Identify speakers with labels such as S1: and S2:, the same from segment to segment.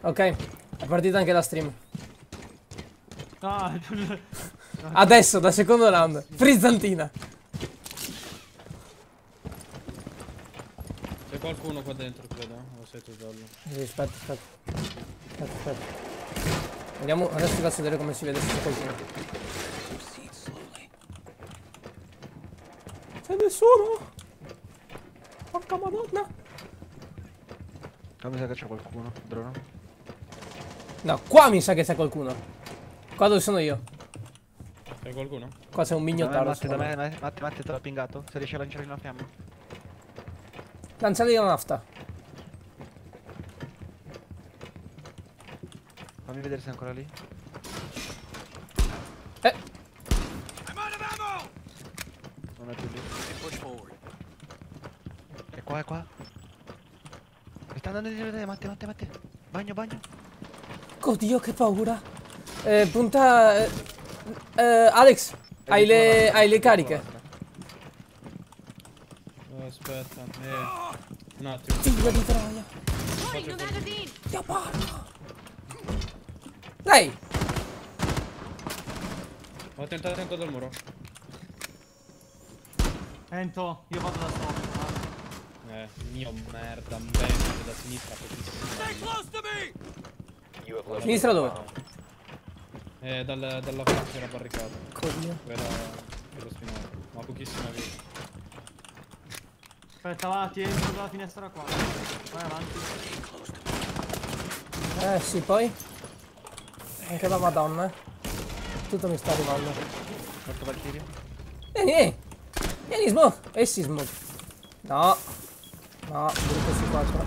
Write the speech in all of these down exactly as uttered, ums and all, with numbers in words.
S1: Ok, è partita anche la stream.
S2: Ah,
S1: Adesso, da secondo round. Frizzantina.
S3: C'è qualcuno qua dentro, credo, o sei tu solo?
S1: Sì, aspetta, aspetta. Aspetta, aspetta. Andiamo, adesso ti faccio vedere come si vede se c'è qualcuno. C'è nessuno? Porca madonna.
S4: Qua mi sa che c'è qualcuno, drone.
S1: No, qua mi sa che c'è qualcuno. Qua dove sono io.
S3: C'è qualcuno?
S1: Qua c'è un
S4: Da me,
S1: mignottaro.
S4: Matte, da me, Matte, Matte, Matte, te l'ho pingato. Se riesci a lanciare una fiamma.
S1: Lanciali la nafta.
S4: Fammi vedere se è ancora lì.
S1: Eh.
S4: Non è più lì. È qua, è qua. Mi sta andando di vedere, Matte, Matte, Matte. Bagno, bagno.
S1: Oddio, che paura. Eh, punta... Eh, eh, Alex, hai le, hai le cariche?
S3: Oh, aspetta, eh. Un attimo.
S1: Figlio di troia. Dio parlo. Dai.
S3: Ho attento, attento dal muro.
S2: Ento, io vado da sopra.
S3: Eh, mio merda, bene, da sinistra pochissimo.
S1: Sinistra dove?
S3: Eh, dal, dalla parte della barricata.
S1: Oddio.
S3: Quella dello spinato. Ma pochissima vita.
S2: Aspetta, va, ti entro dalla finestra qua. Vai avanti.
S1: Eh sì, poi. Anche la madonna. Tutto mi sta arrivando.
S4: Porto Valkyrie.
S1: Vieni, vieni. Vieni, smoke. E si smoke. No. No, brutto C quattro.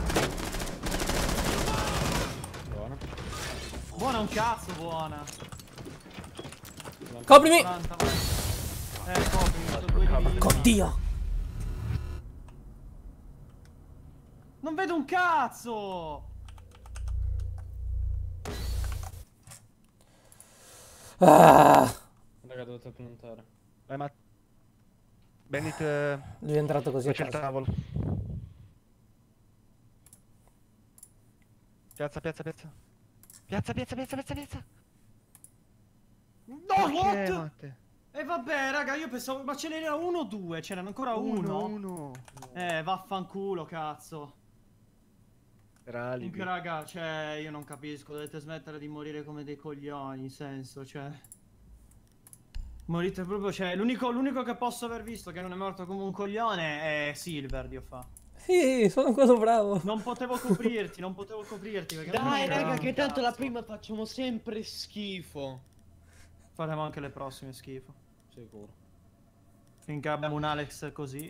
S3: Buona.
S2: Buona un cazzo, buona.
S1: Coprimi.
S2: quaranta, vai. Eh, coprimi, sto due di vita.
S1: Oddio.
S2: Non vedo un cazzo!
S1: Ah.
S3: Raga, dovete plantare.
S4: Vai, Matte. Bandit, eh,
S1: Lui è entrato così a
S4: c'è il
S1: caso.
S4: tavolo. Piazza, piazza, piazza. Piazza, piazza, piazza, piazza, piazza.
S2: No,
S4: Perché,
S2: what?
S4: Matte?
S2: E vabbè, raga, io pensavo... Ma ce n'era uno o due? C'erano ancora uno?
S4: Uno.
S2: Eh, vaffanculo, cazzo.
S4: Era alibi.
S2: Comunque, raga, cioè, io non capisco. Dovete smettere di morire come dei coglioni, in senso, cioè... Morite proprio, cioè, l'unico l'unico che posso aver visto che non è morto come un coglione è Silver, Dio fa.
S1: Sì, sono ancora bravo.
S2: Non potevo coprirti, non potevo coprirti perché non
S3: Dai,
S2: mi
S3: raga,
S2: un
S3: che tanto la
S2: cazzo.
S3: prima facciamo sempre schifo.
S2: Faremo anche le prossime schifo.
S3: Sicuro.
S2: Finché abbiamo un Alex così.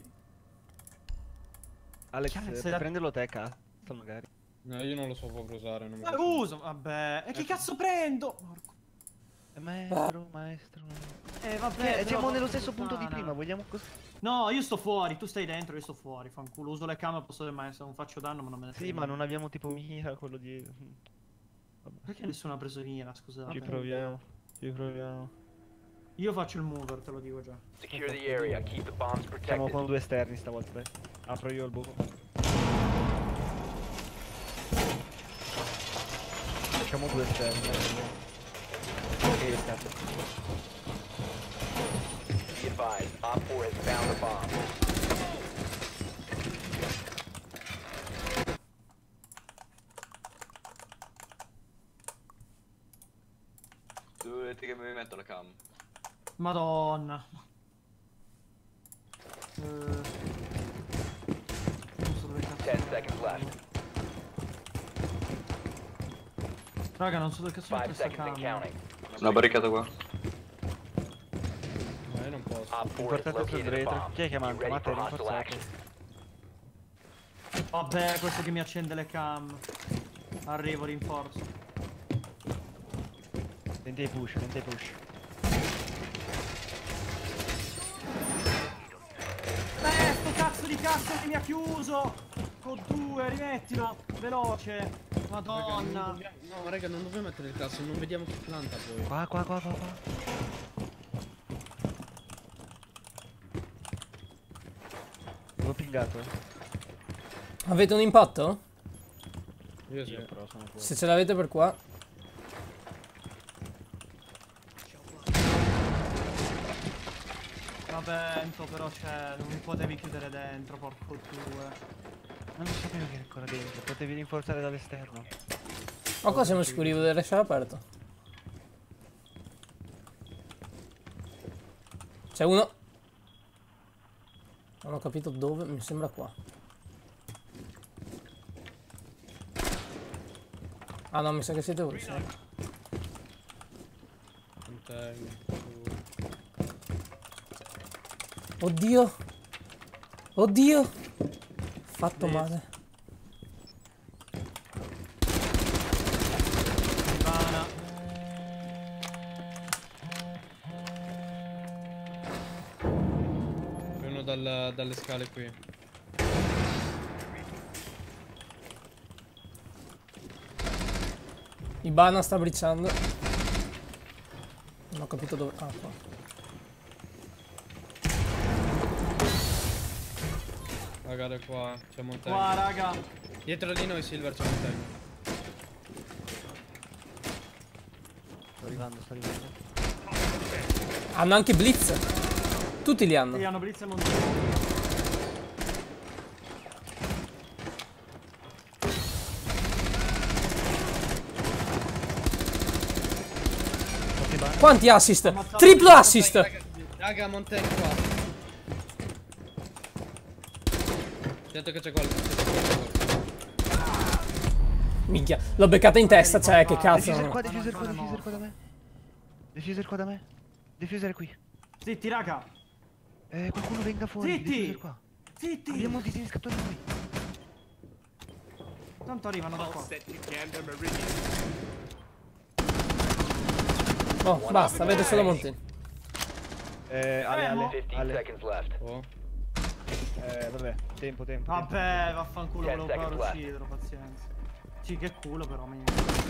S4: Alex,
S2: Cioè,
S4: eh,
S2: se
S4: puoi
S2: la-
S4: prenderlo te, cazzo, magari.
S3: No, io non lo so proprio usare. Non mi
S2: Ma
S3: piace.
S2: uso, vabbè. E che cazzo prendo? Porco.
S4: Eh, Maestro, maestro.
S2: Eh, vabbè.
S4: Che,
S2: però,
S4: siamo nello
S2: porca
S4: stesso punto di
S2: puttana.
S4: prima, vogliamo così.
S2: No, io sto fuori, tu stai dentro, io sto fuori. Fanculo, uso le camere, posso del maestro, non faccio danno, ma non me ne
S4: Sì,
S2: frega
S4: ma
S2: niente.
S4: non abbiamo tipo mira quello di... Vabbè.
S2: Perché nessuno ha preso mira, scusate.
S4: Ci proviamo, ci proviamo.
S2: Io faccio il mover, te lo dico già.
S5: Secure the area. Keep the bombs
S4: Siamo
S5: protected.
S4: con due esterni stavolta, dai. Apro io il buco. Facciamo due esterni. E esterni.
S5: Be advised, Op four has found a bomb.
S6: Dovete che mi metto la cam.
S2: Madonna. Eh... Non so dove cazzo.
S5: Ten seconds left.
S2: Raga, non so dove cazzo
S5: Five
S2: metto sta
S5: seconds and
S2: camera.
S5: counting.
S6: Una barricata qua.
S3: No, io non posso.
S5: Op four has
S4: Portate sul
S5: located a
S4: retro.
S5: bomb.
S4: Chi è che
S5: Be
S4: manca?
S5: ready
S4: Matte,
S5: for hostile
S4: rinforzato.
S5: action.
S2: Vabbè, questo che mi accende le cam. Arrivo, rinforzo.
S4: Tenta i push, tenta i push.
S2: Eh, sto cazzo di cazzo che mi ha chiuso! Con due, rimettilo! Veloce! Madonna!
S3: Raga, non dobbiamo- no, raga, non dobbiamo mettere il cazzo, non vediamo chi planta poi.
S4: Qua, qua, qua, qua, qua. L'ho pingato, eh.
S1: Avete un impatto?
S3: Io sì.
S4: Io però sono fuori.
S1: Se ce l'avete per qua.
S2: Vabbè, Ento, però cioè, non mi potevi chiudere dentro, porco due.
S4: Ma non sapevo che era ancora dentro, potevi rinforzare dall'esterno.
S1: Ma qua siamo sicuri di lasciare aperto. C'è uno. Non ho capito dove, mi sembra qua. Ah no, mi sa che siete voi, sì.
S3: Container.
S1: Oddio. Oddio. Fatto male.
S2: Ivana.
S3: Uno dal, dalle scale qui.
S1: Ibana sta briciando. Non ho capito dove. Ah, qua.
S3: Magari qua c'è Montagna.
S2: Qua, raga.
S3: Dietro di noi Silver c'è Montagna.
S4: Sto arrivando, sto arrivando.
S1: Hanno anche Blitz. Tutti li hanno.
S2: Sì, hanno blitz e montagna.
S1: Quanti assist? Triplo assist.
S3: Raga, raga Montagna qua. Detto che c'è qualcuno.
S1: Minchia, l'ho beccata in testa, cioè, che cazzo.
S4: Diffuser qua, diffuser qua, diffuser qua da me. Diffuser qua da me. Diffuser qui.
S2: Zitti, raga.
S4: Eh, qualcuno venga fuori.
S2: Zitti!
S4: Diffuser qua.
S2: Zitti.
S4: Abbiamo disinnescatori noi.
S2: Tanto arrivano da qua.
S1: Oh, basta, avete solo Montagna.
S4: Eh, Ale, Ale,
S5: fifteen
S4: Ale.
S5: seconds left.
S3: Oh.
S4: Eh, vabbè, tempo, tempo.
S2: Vabbè, vaffanculo,
S5: Ten
S2: volevo provare a
S5: seconds
S2: ucciderlo, pazienza. Sì, che culo però, mi...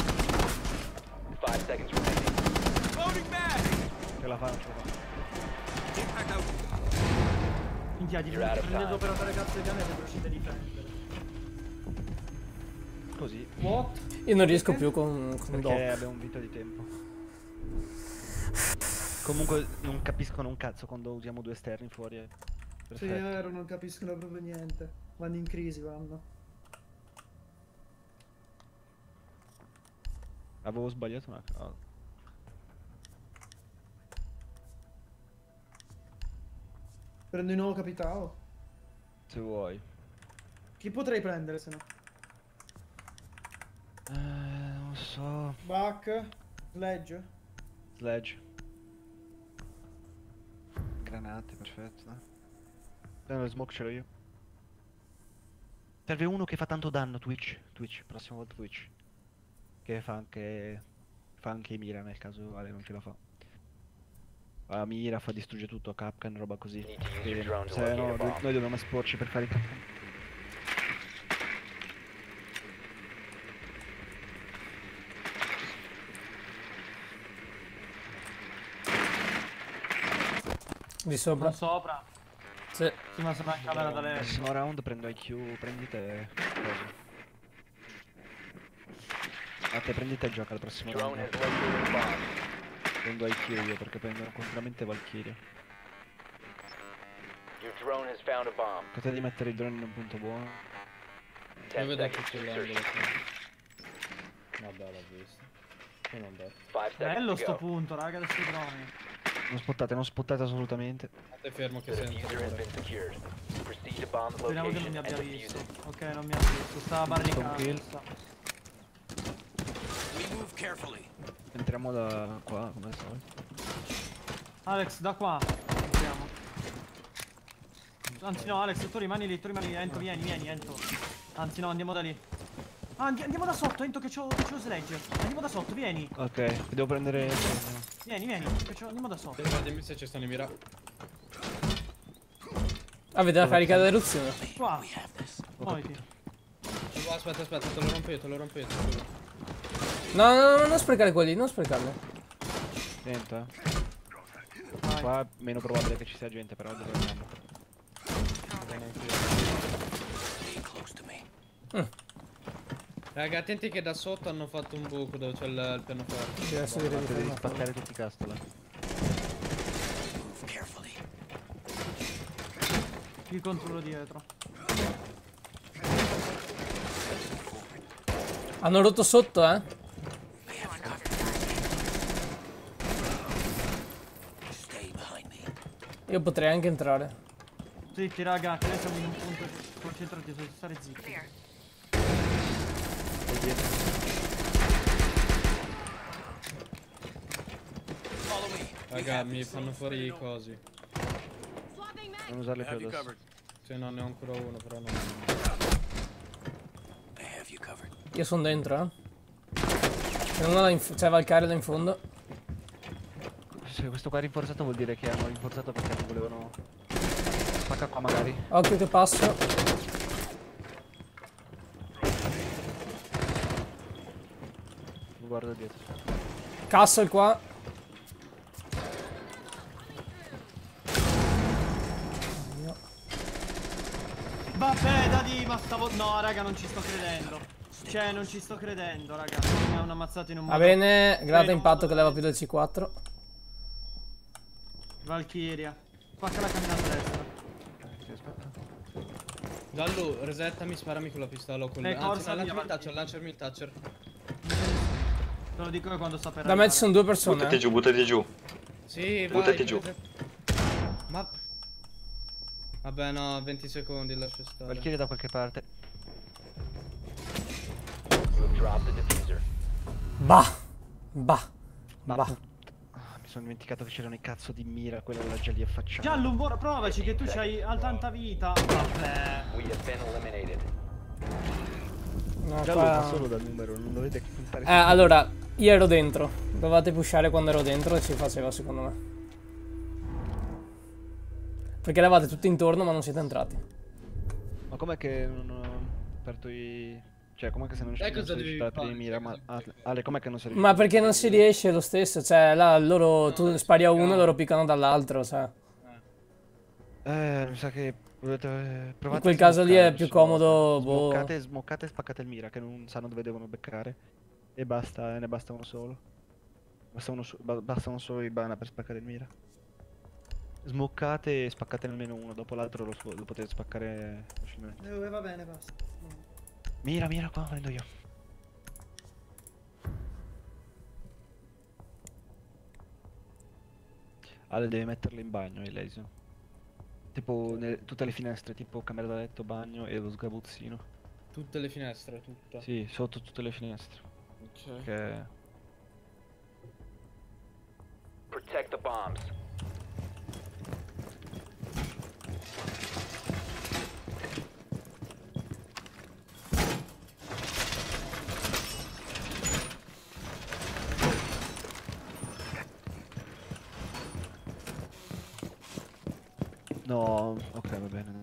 S5: Five seconds remaining.
S4: Ce la faccio.
S2: Minchia, ti
S5: You're out of
S2: prendete
S5: time.
S2: operatore cazzo di cane e non riuscite a difendere.
S4: Così.
S2: What?
S1: Io non riesco più con, con
S4: Perché
S1: Doc.
S4: abbiamo un vito di tempo. Comunque non capiscono un cazzo quando usiamo due esterni fuori. eh.
S2: Sì, è
S4: Perfetto.
S2: vero, non capiscono proprio niente. Vanno in crisi, vanno.
S4: Avevo sbagliato una cosa.
S2: Prendo di nuovo capitano.
S4: Se vuoi.
S2: Chi potrei prendere se no?
S4: Eh, non so.
S2: Buck, Sledge.
S4: Sledge. Granate, perfetto. Dai, lo smoke ce l'ho io. Serve uno che fa tanto danno, Twitch. Twitch, prossima volta Twitch. Che fa anche... Fa anche i mira nel caso Ale non ce la fa. Fa mira, fa distrugge tutto, Capcan, roba così.
S5: Need to use
S4: Quindi,
S5: your drone to
S4: se
S5: locate
S4: no,
S5: a
S4: noi
S5: bomb.
S4: noi dobbiamo esporci per fare i Capcan.
S1: Di sopra.
S2: Sopra.
S1: Sì.
S2: Sì, ma sono in camera da letto.
S4: Prossimo round prendo I Q, prendite... Cosa? A te prendite il gioco al prossimo
S5: Drone has
S4: round.
S5: located a bomb.
S4: Prendo I Q io perché prendo continuamente Valkyrie.
S5: Your drone has found a bomb.
S4: Potete di mettere il drone in un punto buono.
S3: Io
S5: Ten
S3: vedo che
S5: seconds to
S3: c'è l'angolo
S5: insertion.
S3: qui. Vabbè, l'ho visto. Sono andato.
S5: Five
S2: Bello
S5: seconds
S2: sto
S5: to go.
S2: punto, raga, adesso i droni.
S4: Non spottate, non spottate assolutamente.
S3: State fermo che
S5: The
S3: sento
S5: diffuser has
S3: rumore.
S5: been secured. Proceed to bomb's
S2: Speriamo che non
S5: location
S2: mi
S5: and
S2: abbia
S5: defuse
S2: visto.
S5: it.
S2: Ok, non mi ha visto. Stava barricando.
S4: kill.
S2: sta-
S4: Entriamo da qua, come al solito.
S2: Alex, da qua. Entriamo. Anzi no, Alex, tu rimani lì, tu rimani lì. Ento, vieni, vieni, Ento. Anzi no, andiamo da lì. Ah, andi- andiamo da sotto, Ento, che c'ho, che c'ho sledge. Andiamo da sotto, vieni.
S4: Ok, devo prendere...
S2: Vieni, vieni, che c'ho- andiamo da sotto.
S3: Dimmi- Dimmi se ci stanno i mira.
S1: Avete la carica d'eruzione.
S2: Qua. Muoviti.
S3: Oh, aspetta, aspetta, te lo rompo io, te lo rompo io. te lo giuro.
S1: No, no, no, non sprecare quelli, non sprecarli.
S4: Attento, eh.
S2: Vai.
S4: Qua è meno probabile che ci sia gente, però dove andiamo?
S3: Vedo anche io. Raga, attenti che da sotto hanno fatto un buco dove c'è il, il pianoforte.
S1: Sì, adesso direi di
S4: Devi
S1: fermarlo.
S4: spaccare tutti i castle.
S2: Il controllo dietro.
S1: Hanno rotto sotto, eh? Io potrei anche entrare.
S2: Zitti raga, che noi siamo in un punto. Concentrati su stare zitti.
S3: Raga, mi fanno fuori i cosi.
S4: Non usarle più adesso.
S3: Sì, no, ne ho ancora uno, però non...
S1: Io sono dentro, eh. Se non la inf- cioè Valkyrie là in fondo.
S4: Se questo qua è rinforzato vuol dire che hanno rinforzato perché non volevano. Spacca qua magari.
S1: Occhio che passo.
S4: Mi guardo dietro.
S1: Castle qua.
S2: Vabbè, Dadi, ma stavo. No, raga, non ci sto credendo. Cioè, non ci sto credendo, raga. Mi hanno ammazzato in un modo.
S1: Va bene, grata
S2: in un
S1: impatto
S2: modo
S1: che leva
S2: da-
S1: più del C quattro.
S2: Valkyria. Spacca la camminata a destra.
S4: Sì, aspetta.
S3: Giallo, resettami, sparami con la pistola o con
S2: Eh,
S3: il...
S2: corsa
S3: Anzi,
S2: via,
S3: lanciami il
S2: Valkyrie.
S3: toucher, lanciami il toucher.
S2: Te lo dico che quando sta per
S1: Da me ci
S2: arrivare.
S1: sono due persone.
S6: Buttati
S1: Eh.
S6: giù, buttati giù.
S3: Sì, vai.
S6: Buttati giù.
S3: Ma... Vabbè, no, venti secondi, lascio stare.
S4: Valkyrie da qualche parte.
S5: Drop the diffuser.
S1: Bah. Bah.
S4: Ma
S1: Bah.
S4: put- ah, mi sono dimenticato che c'erano i cazzo di mira, quella là già lì affacciata.
S2: Giallo, un buono, provaci che tu c'hai al tanta vita. Vabbè.
S5: We have been eliminated.
S1: No,
S4: Giallo
S1: qua-
S4: va solo dal numero, non dovete puntare
S1: Eh, allora, io ero dentro. Dovevate pushare quando ero dentro e si faceva secondo me. Perché eravate tutti intorno ma non siete entrati.
S4: Ma com'è che non ho aperto i... Cioè, com'è che se non
S3: Sai
S4: non
S3: cosa
S4: sei
S3: devi
S4: riuscito ad aprire
S3: fare?
S4: i mira? Ma...
S3: Sai cosa devi
S4: Ah, Ale, com'è che non sei
S1: Ma perché non si riesce lo stesso? Cioè, là loro, tu spari a uno e
S3: no.
S1: loro piccano dall'altro, cioè.
S4: Eh, mi sa che dovete eh, provate
S1: In quel
S4: a
S1: caso lì è
S4: smoccare
S1: più
S4: su-
S1: comodo, boh.
S4: Smoccate, smoccate e spaccate il mira, che non sanno dove devono beccare. E basta, e ne basta uno solo. Basta uno, so- ba- basta uno solo di bana per spaccare il mira. Smoccate e spaccate almeno uno, dopo l'altro lo, so- lo potete spaccare facilmente.
S2: Eh, va bene, basta.
S4: Mira, mira qua, prendo io. Ale devi metterlo in bagno, il laser. Tipo nelle- tutte le finestre, tipo camera da letto, bagno e lo sgabuzzino.
S3: Tutte le finestre, tutto.
S4: Sì, sotto tutte le finestre.
S3: Ok.
S4: Che...
S5: Protect the bombs.
S4: No, ok, va bene.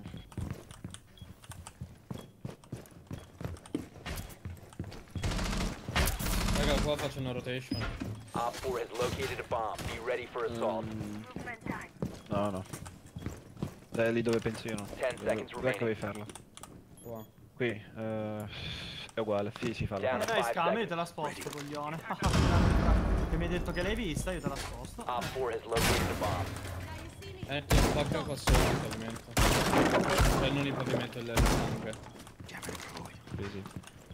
S3: Raga, qua faccio una rotation.
S5: Op four has located a bomb. Be ready for assault.
S4: Mm, no, no. Dai, lì dove penso io no.
S5: Ten
S4: Dove,
S5: seconds
S4: dov'è che devi
S5: remaining.
S4: farlo?
S3: Qua.
S4: Qui, eh, è uguale, sì, si fa.
S5: Down
S2: Ma
S5: to
S2: dai,
S5: five
S2: scammi, io
S5: seconds.
S2: te la sposto, coglione. Che mi hai detto che l'hai vista, io te la sposto.
S5: Op four has located a bomb.
S3: Eh, ti spacca qua sopra il pavimento. Cioè, non il pavimento, il sangue.
S4: Sì, sì.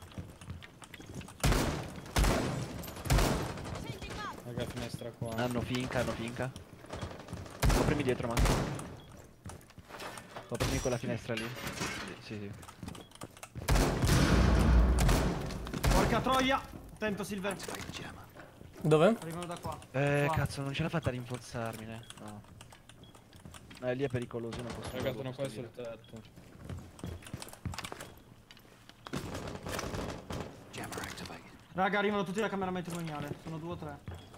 S3: Raga, finestra qua.
S4: Hanno finca, hanno finca. Coprimi dietro, ma. Coprimi quella finestra lì. Sì, sì.
S2: Porca troia! Attento, Silver.
S1: Dove?
S2: Arrivano da qua.
S4: Eh,
S2: Qua.
S4: cazzo, non ce l'ha fatta a rinforzarmi, ne. No. Eh, lì è pericoloso, non posso.
S3: Raga,
S4: non
S3: sono
S4: posso
S3: qua
S4: dire.
S3: sul tetto.
S2: Raga, arrivano tutti dalla camera matrimoniale. Sono due o tre.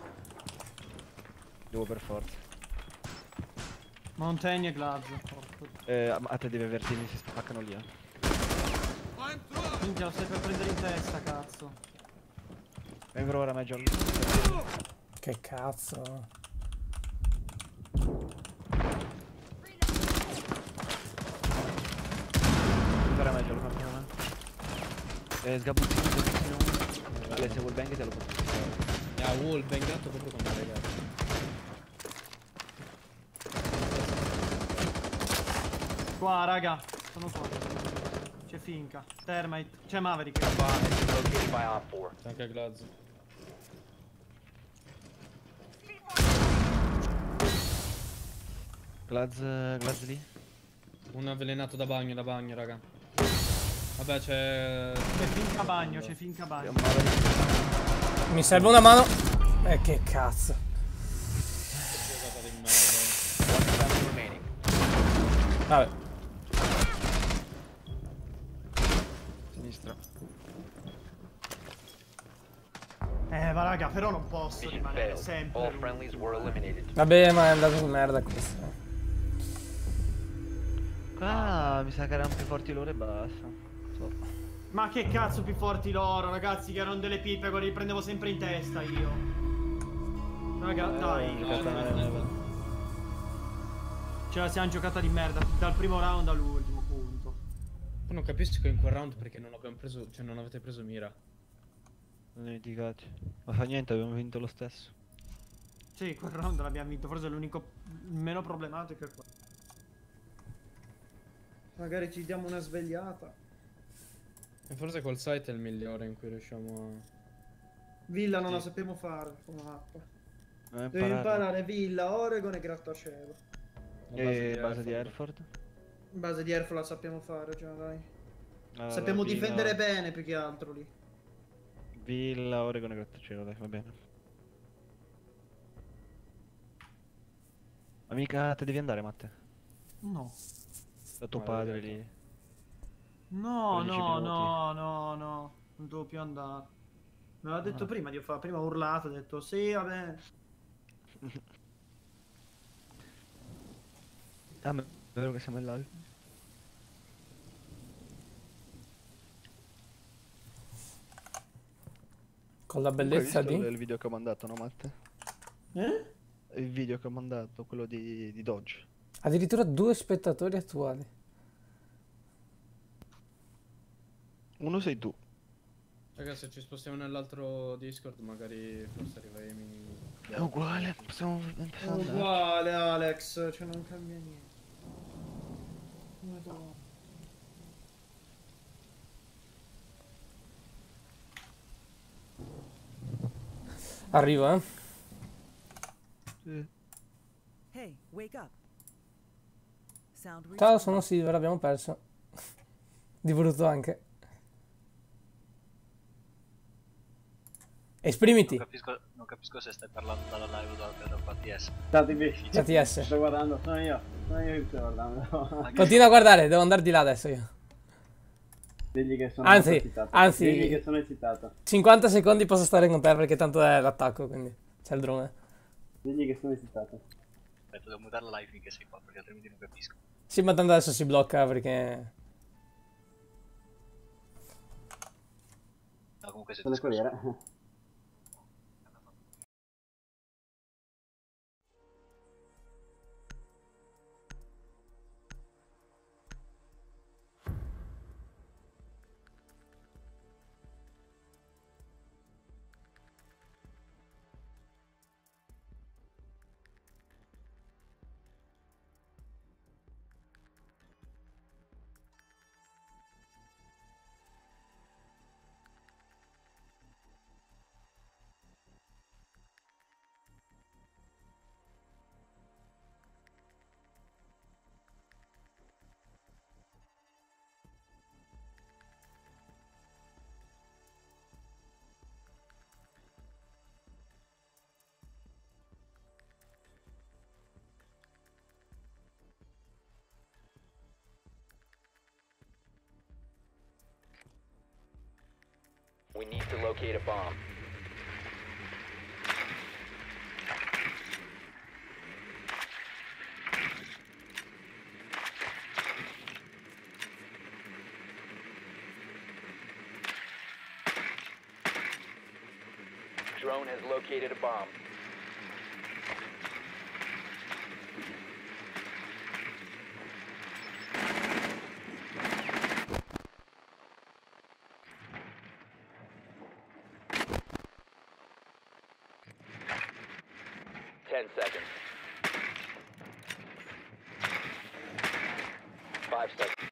S4: Devo per forza.
S2: Montagna e Glaz. Porco.
S4: Eh, a a te devi avvertirmi se spaccano lì, eh.
S2: Minchia, lo stai per prendere in testa, cazzo.
S4: Vengo ora, Major.
S1: Che cazzo.
S4: Vengo ora, Major. Eh, sgabuzzino, sgabuzzino. Ale, se vuol bang te lo posso fare.
S3: Ah, wall bangato proprio con me, ragazzi.
S2: Qua, raga, sono fuori. C'è Finca, Termite, c'è Maverick.
S5: Bomb has been located by Op four.
S3: C'è anche Glaz.
S4: Glaz, Glaz lì?
S3: Un avvelenato da bagno, da bagno, raga. Vabbè, c'è...
S2: C'è Finca bagno, c'è Finca bagno.
S1: Mi serve una mano. Eh, che cazzo.
S3: giocata di merda.
S5: One friendly remaining.
S1: Vabbè.
S4: Sinistra.
S2: Eh, ma raga, però non posso
S5: Mission
S2: rimanere
S5: failed.
S2: sempre.
S5: All
S2: l'ultimo.
S5: friendlies were eliminated.
S1: Vabbè, ma è andato di merda questo.
S4: Ah, mi sa che erano più forti loro e basta. So.
S2: Ma che cazzo più forti loro, ragazzi, che erano delle pippe, quelli li prendevo sempre in testa io. Raga, dai.
S4: giocata male.
S2: Ce la siamo giocata di merda, dal primo round all'ultimo, punto.
S3: Poi non capisco in quel round perché non abbiamo preso... Cioè, non avete preso mira.
S4: Non dimenticati. Ma fa niente, abbiamo vinto lo stesso.
S2: Sì, quel round l'abbiamo vinto, forse è l'unico meno problematico è quello. Magari ci diamo una svegliata.
S3: E forse col site è il migliore in cui riusciamo
S2: Villa non
S3: Sì.
S2: la sappiamo fare come mappa.
S4: Dobbiamo
S2: Devi
S4: imparare.
S2: imparare Villa, Oregon e Grattacielo.
S3: a...
S4: E base di Airford.
S2: In base di Airflow la sappiamo fare già, dai.
S4: Allora,
S2: sappiamo
S4: Villa-
S2: difendere bene più che altro lì.
S4: Villa, Oregon e Grattacielo, dai, va bene. Amica, te devi andare, Matte.
S2: No.
S4: Da tuo
S3: No,
S4: padre
S3: dai,
S4: lì.
S2: No,
S4: quindici
S2: no,
S4: minuti.
S2: no, no, no. Non devo più andare. Me l'ha detto
S4: Ah.
S2: prima di fare, prima ho urlato, ho detto sì, va bene.
S4: Ah, ma è vero che siamo in live.
S1: Con la
S4: Comunque,
S1: bellezza
S4: hai visto
S1: di...
S4: il video che ho mandato, no, Matte?
S2: Eh?
S4: Il video che ho mandato, quello di, di Dodge.
S1: Addirittura due spettatori attuali.
S4: Uno sei tu.
S3: Raga, se ci spostiamo nell'altro Discord magari forse arriviamo...
S4: È uguale, possiamo,
S2: È
S4: possiamo andare.
S2: uguale Alex, cioè non cambia niente. Madonna.
S1: Arrivo, eh.
S4: Sì.
S7: Hey, wake up. Sound
S1: Ciao,
S7: resumed.
S1: sono Silver, abbiamo perso. Di brutto anche. Esprimiti.
S8: Non capisco, non capisco se stai parlando dalla live o da, da qua T S.
S9: State invece.
S1: Da T S.
S9: Sto guardando, sono io. Sono io che sto guardando.
S1: Continua a guardare, devo andare di là adesso io.
S9: Digli che sono
S1: Anzi,
S9: molto eccitato.
S1: anzi-
S9: Digli che sono eccitato.
S1: cinquanta secondi posso stare con te perché tanto è l'attacco, quindi c'è il drone.
S9: Digli che sono eccitato.
S8: Aspetta, devo mutare la live finché sei qua, perché altrimenti non capisco.
S1: Sì, ma tanto adesso si blocca perché...
S8: No, comunque siete
S9: Sono il
S8: scusi.
S9: corriere.
S5: We need to locate a bomb. Drone has located a bomb. ten seconds. five seconds.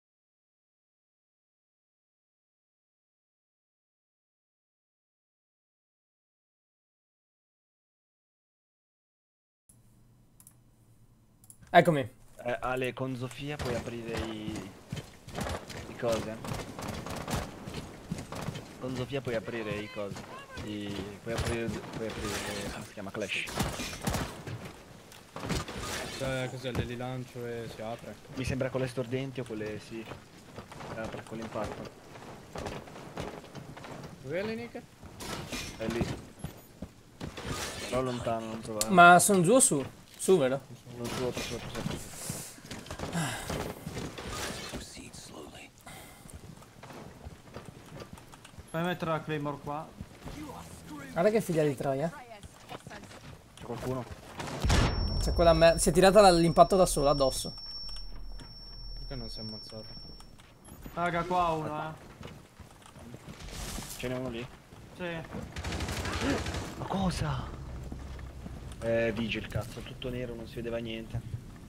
S1: Eccomi.
S4: Eh, Ale, con Sofia puoi aprire i... i cose. Con Sofia puoi aprire i cose. I... Puoi aprire... Puoi aprire... come si chiama? Clash.
S3: Cioè, cos'è? Le li lancio e si apre.
S4: Mi sembra con le stordenti o con le... sì. Apre con l'impatto.
S3: Dov'è le Nick?
S4: È lì. Però lontano, non trovare.
S1: Ma sono giù o su? Su, vero?
S4: Non sopra, sopra, sopra.
S2: Fai mettere la Claymore qua.
S1: Guarda che figlia di troia.
S4: C'è qualcuno?
S1: C'è quella merda. Si è tirata l'impatto da sola addosso.
S3: Perché non si è ammazzato?
S2: Raga, qua uno, eh.
S4: Ce n'è uno lì?
S2: Sì.
S4: Ma cosa? Eh, Vigil, cazzo, tutto nero, non si vedeva niente.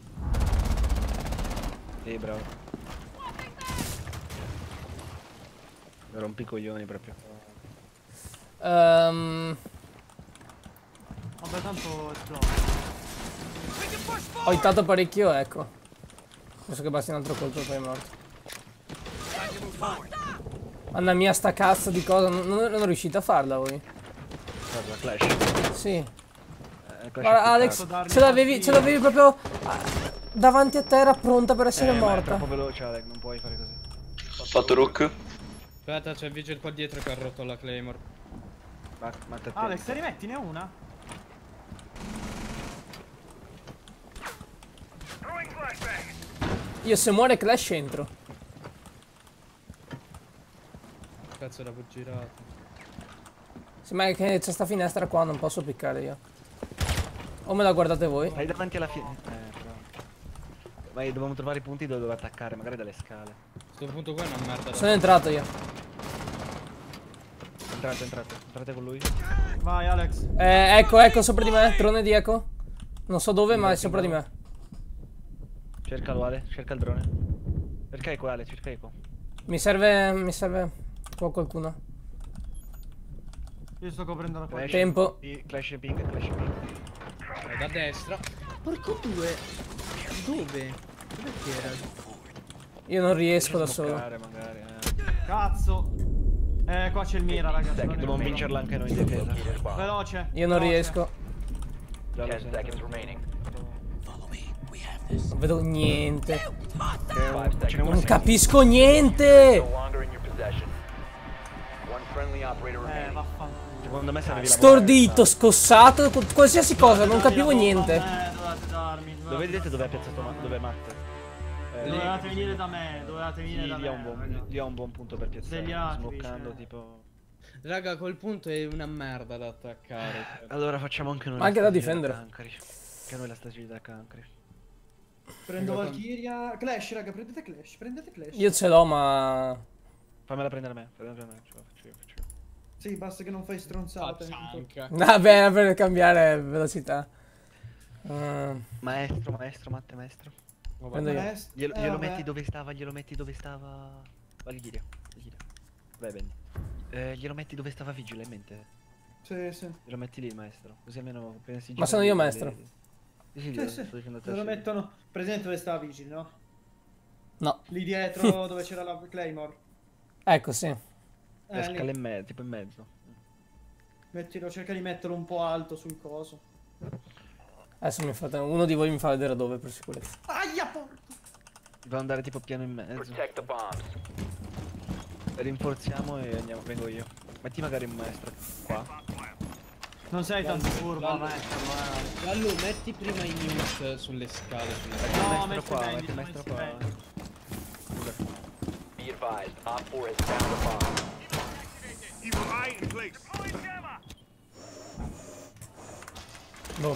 S4: Eh, bravo. Rompi i coglioni proprio.
S1: Ehm...
S2: Vabbè, tanto esplode.
S1: Ho hittato parecchio, ecco. Adesso che basti un altro colpo e poi è morto. Mamma mia, sta cazzo di cosa. Non, non, non riuscite a farla voi?
S4: Guarda, Clash.
S1: Sì.
S4: Eh, Clash
S1: Guarda,
S4: è
S1: Alex,
S4: piccato.
S1: ce l'avevi, ce l'avevi proprio ah, davanti a te, era pronta per essere
S4: Eh, ma è
S1: morta.
S4: troppo veloce, Alex, non puoi fare così.
S6: Ho fatto Rook.
S3: Aspetta, c'è il Vigil qua dietro che ha rotto la Claymore.
S4: Ma, ma te
S2: Alex, te rimettine una?
S1: Io se muore Clash entro.
S3: Cazzo l'ha girato.
S1: Sì, ma è che c'è sta finestra qua, non posso piccare io. O me la guardate voi?
S4: Vai davanti alla fine. Eh, però. Vai, dobbiamo trovare i punti dove devo attaccare, magari dalle scale.
S3: Sto punto qua è una merda.
S1: Sono entrato io.
S4: Entrate, entrate, entrate con lui.
S2: Vai, Alex.
S1: Eh, ecco, ecco, sopra di me, drone di eco. Non so dove, ma è sopra di me.
S4: Cercalo, Ale, cerca il drone. Cerca eco, Ale, cerca eco.
S1: Mi serve, mi serve qua qualcuno.
S2: Io sto coprendo la porta.
S4: Clash,
S1: Tempo.
S4: pi- Clash e ping, Clash e ping.
S3: Eh, da destra. Porco due. Dove? Dove che era?
S1: Io non riesco da solo.
S4: Smoccare, magari, eh.
S2: Cazzo. Eh, qua c'è il mira, ragazzi.
S4: Dobbiamo vincerla anche noi in difesa.
S2: Veloce.
S1: Io non
S2: veloce.
S1: riesco.
S4: Già lo
S5: ten
S4: sento.
S5: seconds remaining.
S1: Non vedo niente.
S4: Che- Ce n'è uno
S1: Non
S4: sempre.
S1: capisco niente.
S5: No longer in your possession. One friendly operator
S2: Eh,
S5: remaining.
S2: vaffanculo.
S4: Secondo me serve la
S1: Stordito, scossato, con qualsiasi cosa, non capivo
S2: Dai,
S1: niente.
S2: Eh, dovevate darmi.
S4: Lo vedete dove è piazzato Ma- dove è Matt? Eh,
S2: Dovevate venire da me, dovevate venire
S4: sì,
S2: da
S4: lì
S2: me.
S4: ha un buon,
S2: raga.
S4: lì ha un buon punto per piazzare.
S2: Svegliatevi,
S4: Smoccando
S2: cioè.
S4: tipo.
S3: Raga, quel punto è una merda da attaccare.
S4: Allora facciamo anche noi
S1: Ma
S4: la
S1: anche da
S4: strategia
S1: difendere.
S4: Cancri. Anche noi la strategia da Cancri.
S2: Prendo Valkyria. Clash, raga, prendete Clash, prendete Clash.
S1: Io ce l'ho, ma...
S4: Fammela prendere a me, fammela prendere a me. Ce la faccio io, faccio io.
S2: Sì, basta che non fai stronzate.
S3: Zanca.
S1: Vabbè, per cambiare velocità. Uh,
S4: Maestro, maestro, Matte, maestro.
S1: prendo io.
S4: Glielo,
S2: Eh,
S4: glielo
S2: vabbè.
S4: metti dove stava, glielo metti dove stava. Valkyria. Valkyria. Vai bene. Eh, glielo metti dove stava Vigile in mente.
S2: Sì, sì.
S4: Glielo metti lì, maestro. Così almeno appena si
S1: Ma
S4: gira
S1: sono io,
S4: vedi-
S1: maestro.
S4: Sì, sì,
S2: Sì,
S4: glielo
S2: sì.
S4: sto dicendo a te,
S2: Te lo
S4: sì.
S2: mettono. Presente dove stava Vigil, no?
S1: No.
S2: Lì dietro dove c'era la Claymore.
S1: Ecco, sì.
S4: La
S2: Eh, lì.
S4: scala in mezzo, tipo in mezzo.
S2: Mettilo, cerca di metterlo un po' alto sul coso.
S1: Adesso mi fate... uno di voi mi fa vedere dove per sicurezza.
S2: Aia, porco!
S4: Devo andare tipo piano in mezzo.
S5: Protect the bombs.
S4: Rinforziamo e andiamo, vengo io. Metti magari un maestro qua.
S2: Non sei tanto furbo,
S3: Gallo.
S2: maestro, eh.
S3: Gallo, metti prima i news sulle scale. Sulle...
S4: Metti il
S2: No,
S4: maestro
S2: metti
S4: qua,
S2: bene,
S4: metti il
S2: metti
S4: maestro qua.
S2: bene.
S5: Be advised, Op four has found a bomb.
S1: Boh.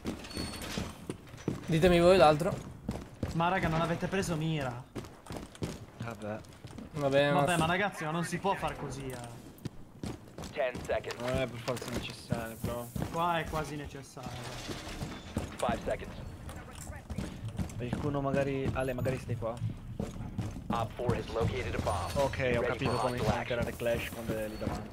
S1: Ditemi voi l'altro.
S2: Ma raga, non avete preso mira.
S4: Vabbè.
S1: Va bene,
S2: Vabbè,
S1: ma...
S2: ma ragazzi, ma non si può far così, eh.
S5: ten seconds.
S8: Non è per forza necessario, però.
S2: Qua è quasi necessario.
S5: five seconds.
S4: Qualcuno magari... Ale, magari stai qua.
S5: Op four has located a bomb.
S4: Ok,
S5: Be
S4: ho
S5: ready
S4: capito
S5: for
S4: come
S5: hostile action.
S4: flankerare Clash quando è lì davanti.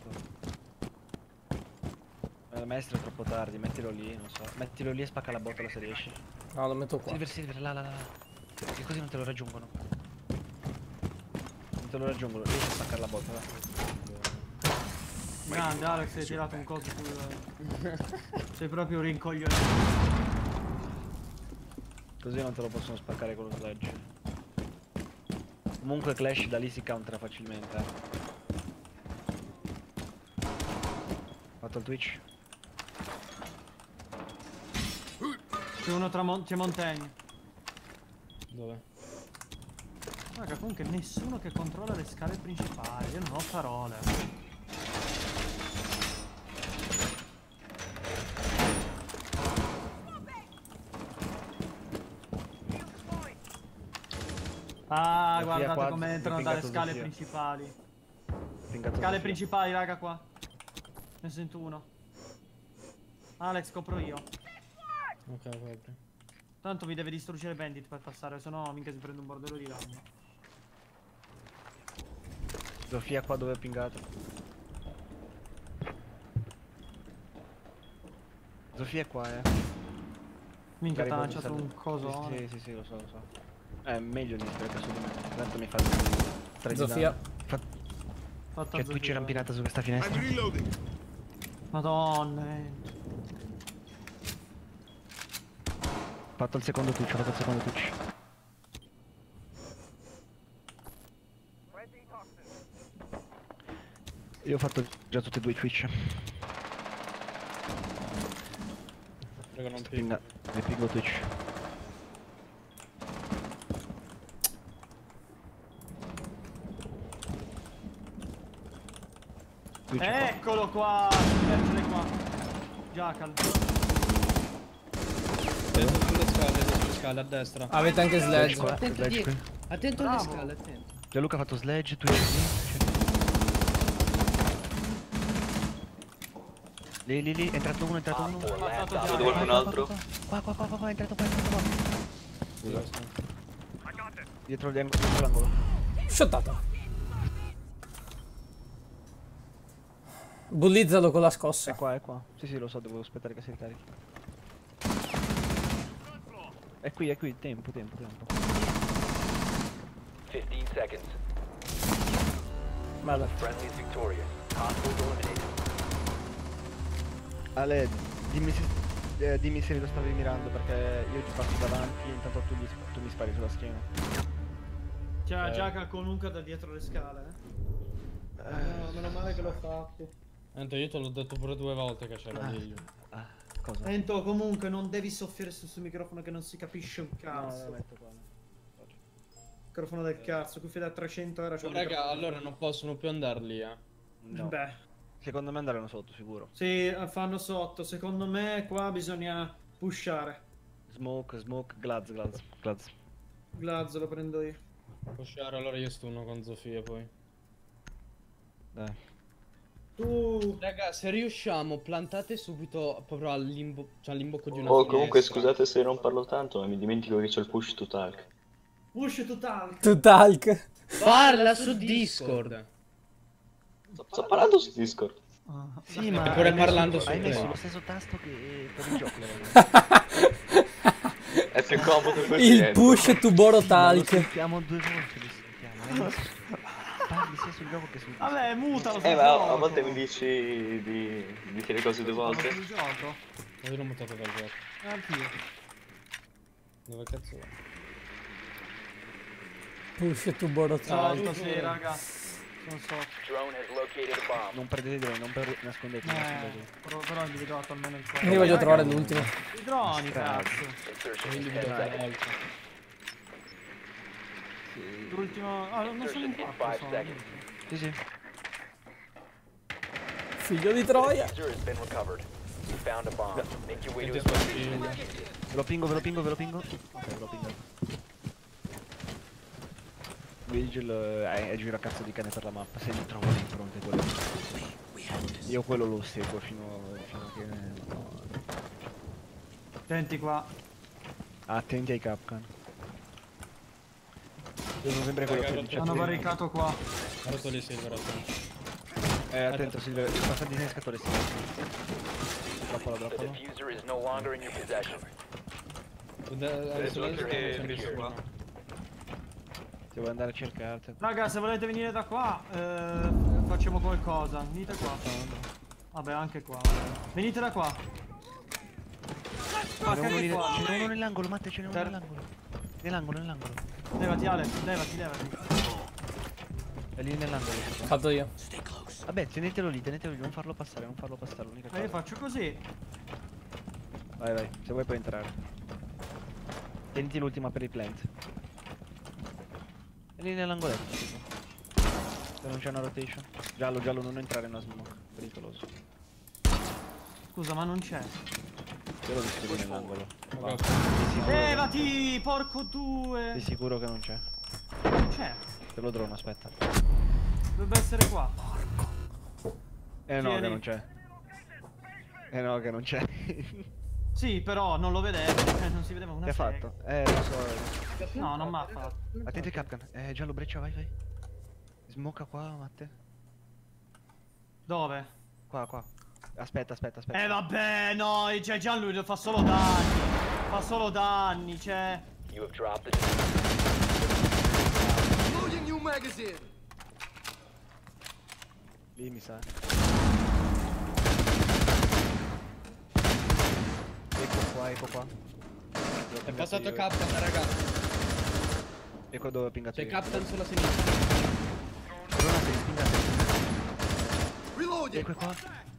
S4: comunque. Eh, maestro è troppo tardi, mettilo lì, non so. Mettilo lì e spacca la botola se riesci.
S1: No, lo metto qua.
S4: Silver, Silver, là, là, là. Che così non te lo raggiungono. Non te lo raggiungono, riesci a spaccare la botola.
S2: Grande Alex, hai tirato un coso sul... Sei proprio un rincoglione.
S4: Così non te lo possono spaccare con lo sledge. Comunque Clash da lì si countera facilmente. Fatto il Twitch.
S2: C'è uno tra mon c'è Montaigne.
S3: Dove?
S2: Raga, comunque nessuno che controlla le scale principali. Io non ho parole. Ah,
S4: La
S2: guardate
S4: qua,
S2: come
S4: mi
S2: entrano
S4: pingato
S2: dalle scale
S4: Sofia.
S2: principali.
S4: Pingato
S2: Scale
S4: Sofia.
S2: principali, raga, qua. Ne sento uno. Alex, copro io.
S3: Ok, copri.
S2: Tanto mi deve distruggere Bandit per passare, se no minchia si prende un bordello di danni.
S4: Sofia qua dove è pingato. Sofia è qua, eh.
S2: Minchia, ti ha
S4: Magari
S2: lanciato
S4: può
S2: un coso.
S4: Sì, sì, sì, sì, lo so, lo so. È meglio di spreca su di me. Tanto mi fa tre di
S1: Zofia.
S4: danno. Fa...
S2: Fatta
S4: C'è
S2: Zofia.
S4: Twitch rampinata su questa finestra.
S2: Madonna. eh.
S4: Fatto il secondo Twitch, ho fatto il secondo Twitch. Io ho fatto già tutti e due i Twitch.
S3: Prego, non pinga.
S4: Pinga, vi pingo Twitch. Twitch qua.
S2: Eccolo qua. Eccole qua. Jackal.
S3: Vedo sulle scale, vedo sulle scale a destra.
S1: Avete anche sledge.
S4: qua,
S3: Attento
S4: sledge
S3: dietro.
S4: qui.
S3: Attento alle
S2: Bravo.
S3: scale, attento.
S4: Gianluca ha fatto sledge, Twitch lì. Lì, lì, lì, è entrato uno, è entrato uno.
S5: Op four last
S2: Fatto
S5: op.
S2: già.
S6: Vedo qualcun
S4: Qua,
S6: altro?
S4: Qua, qua, qua, qua, qua, è entrato qua, è entrato qua.
S3: Dove sta?
S4: Dietro l'ang- dietro l'angolo.
S1: Shottato. Bullizzalo con la
S4: È
S1: scossa.
S4: qua, è qua. Sì, sì, lo so, devo aspettare che si ricarichi. È qui, è qui, tempo, tempo, tempo.
S5: fifteen seconds.
S1: Vada.
S5: Friendly is victorious. Hostiles eliminated.
S4: Ale, dimmi se, eh, dimmi se lo stavi mirando perché io ti passo davanti e intanto tu, gli sp- tu mi spari sulla schiena.
S2: C'è
S3: Eh.
S2: Jackal comunque da dietro le scale, eh. No, meno male che l'ho fatto.
S3: Ento, io te l'ho detto pure due volte che c'era lì.
S4: Ah, cosa?
S2: Ento, comunque non devi soffiare su questo microfono che non si capisce un
S4: No,
S2: cazzo.
S4: lo metto qua.
S2: Microfono del cazzo, qui da trecento euro c'è
S3: Oh,
S2: un
S3: raga,
S2: microfono.
S3: allora non possono più andare lì, eh.
S4: No.
S2: Beh,
S4: Secondo me andarono sotto, sicuro.
S2: sì, fanno sotto. Secondo me qua bisogna pushare.
S4: Smoke, smoke, glaz, glaz, glaz.
S2: Glazzo lo prendo io.
S3: Pushare, allora io sto uno con Sofia poi.
S4: Dai.
S2: Tu...
S3: Raga, se riusciamo, plantate subito proprio all'imbo- cioè all'imbocco di una
S6: Oh, comunque
S3: finestra.
S6: scusate se non parlo tanto, ma mi dimentico che c'è il push to talk.
S2: Push to talk.
S1: Tu talk.
S3: Parla su Discord.
S6: Sto, sto parlando su Discord.
S4: Sì, ma
S3: pure
S4: hai messo-
S3: parlando su
S4: hai messo
S3: te.
S4: lo stesso tasto che per il gioco.
S6: È più comodo così.
S1: Il
S6: eh.
S1: push to Boro
S4: Ma lo
S1: talk.
S4: sentiamo due volte, lo sentiamo. hai messo- Parli sia sul gioco che sul Discord.
S2: Vabbè, mutalo sul
S6: Eh, ma
S2: gioco.
S6: a volte mi dici di, di dire le cose due volte.
S2: Sul gioco?
S3: Ma io l'ho buttato dal gioco.
S2: Anch'io.
S3: Dove cazzo va?
S1: Push to Boro talk.
S2: Sotto, sì, raga. Non so.
S5: Drone has located a bomb.
S4: Non perdete i droni, non per... nascondete,
S2: Eh,
S4: nascondete.
S2: però, però gli ho dato almeno il cuore.
S1: Io voglio trovare l'ultimo.
S2: I droni, cazzo.
S5: Insertion
S3: Quindi
S5: in
S3: mi
S5: ten
S3: date
S5: seconds.
S3: l'altro.
S2: L'ultimo... Ah, non sono in
S5: Insertion in
S2: quattro,
S5: five
S2: sono.
S5: seconds.
S4: Sì, sì.
S1: Figlio di Troia.
S5: User has been recovered. You found a bomb. Make your way to
S3: Senti
S5: its
S3: spazio.
S4: Ve lo pingo, ve lo pingo, ve lo pingo. Ok, ve lo pingo. Vigil eh, è, è gira cazzo di cane per la mappa, se li trovo lì in fronte quello. Io quello lo seguo fino, fino a che... No.
S2: Attenti qua.
S4: Attenti ai Capcan. Devo sempre quello per diciotto.
S2: Hanno barricato qua.
S3: Ha rotto lì Silver, attento.
S4: Eh, attento Silver, passa di scatole Silver. Droppalo,
S5: The
S4: droppalo.
S5: diffuser is no longer in your possession.
S3: Adesso la
S5: Diffuser
S3: c'è
S5: is secure.
S4: Se vuoi andare a cercarti.
S2: Raga, se volete venire da qua, eh, facciamo qualcosa. Venite qua. Vabbè, anche qua. Venite da qua.
S4: Ce n'è uno,
S2: Anche
S4: lì-
S2: qua.
S4: ce n'è uno nell'angolo, Matte, ce n'è uno
S2: Ter-
S4: nell'angolo. Nell'angolo, nell'angolo.
S2: Levati Ale, levati, levati.
S4: È lì nell'angolo.
S1: Fatto io.
S4: Vabbè, tenetelo lì, tenetelo lì, non farlo passare, non farlo passare, l'unica
S2: Ma io
S4: cosa.
S2: faccio così.
S4: Vai, vai, se vuoi puoi entrare. Tieniti l'ultima per i plant. È lì nell'angoletto, tipo. Se non c'è una rotation. Giallo, giallo, non entrare in una smoke. Pericoloso.
S2: Scusa, ma non c'è.
S4: Io l'ho visto lì nell'angolo. Va.
S3: Ok.
S4: Di sicuro,
S2: Levati, porco due.
S4: di sicuro che non c'è.
S2: Non c'è.
S4: Te lo drono, aspetta.
S2: Dovrebbe essere qua.
S4: Eh no,
S2: Tieni.
S4: che non c'è. Eh no, che non c'è.
S2: Sì, però non lo vedevo. eh, Non si vedeva una
S4: Che ha
S2: sega.
S4: fatto? Eh, lo so.
S2: No, non m'ha fatto.
S4: Attento ai Capcan. Eh, giallo, breccia, vai, vai. Smoca qua, Matte.
S2: Dove?
S4: Qua, qua. Aspetta, aspetta, aspetta.
S2: Eh vabbè, no, cioè Gianluigi fa solo danni. Fa solo danni, cioè.
S5: You have dropped the diffuser.
S4: Lì mi sa. Ecco qua, ecco qua.
S3: È passato Captain, raga.
S4: Ecco dove ho pingato
S3: C'è
S4: io.
S3: Captain sulla sinistra.
S4: Dronate, spingate. Ecco qua.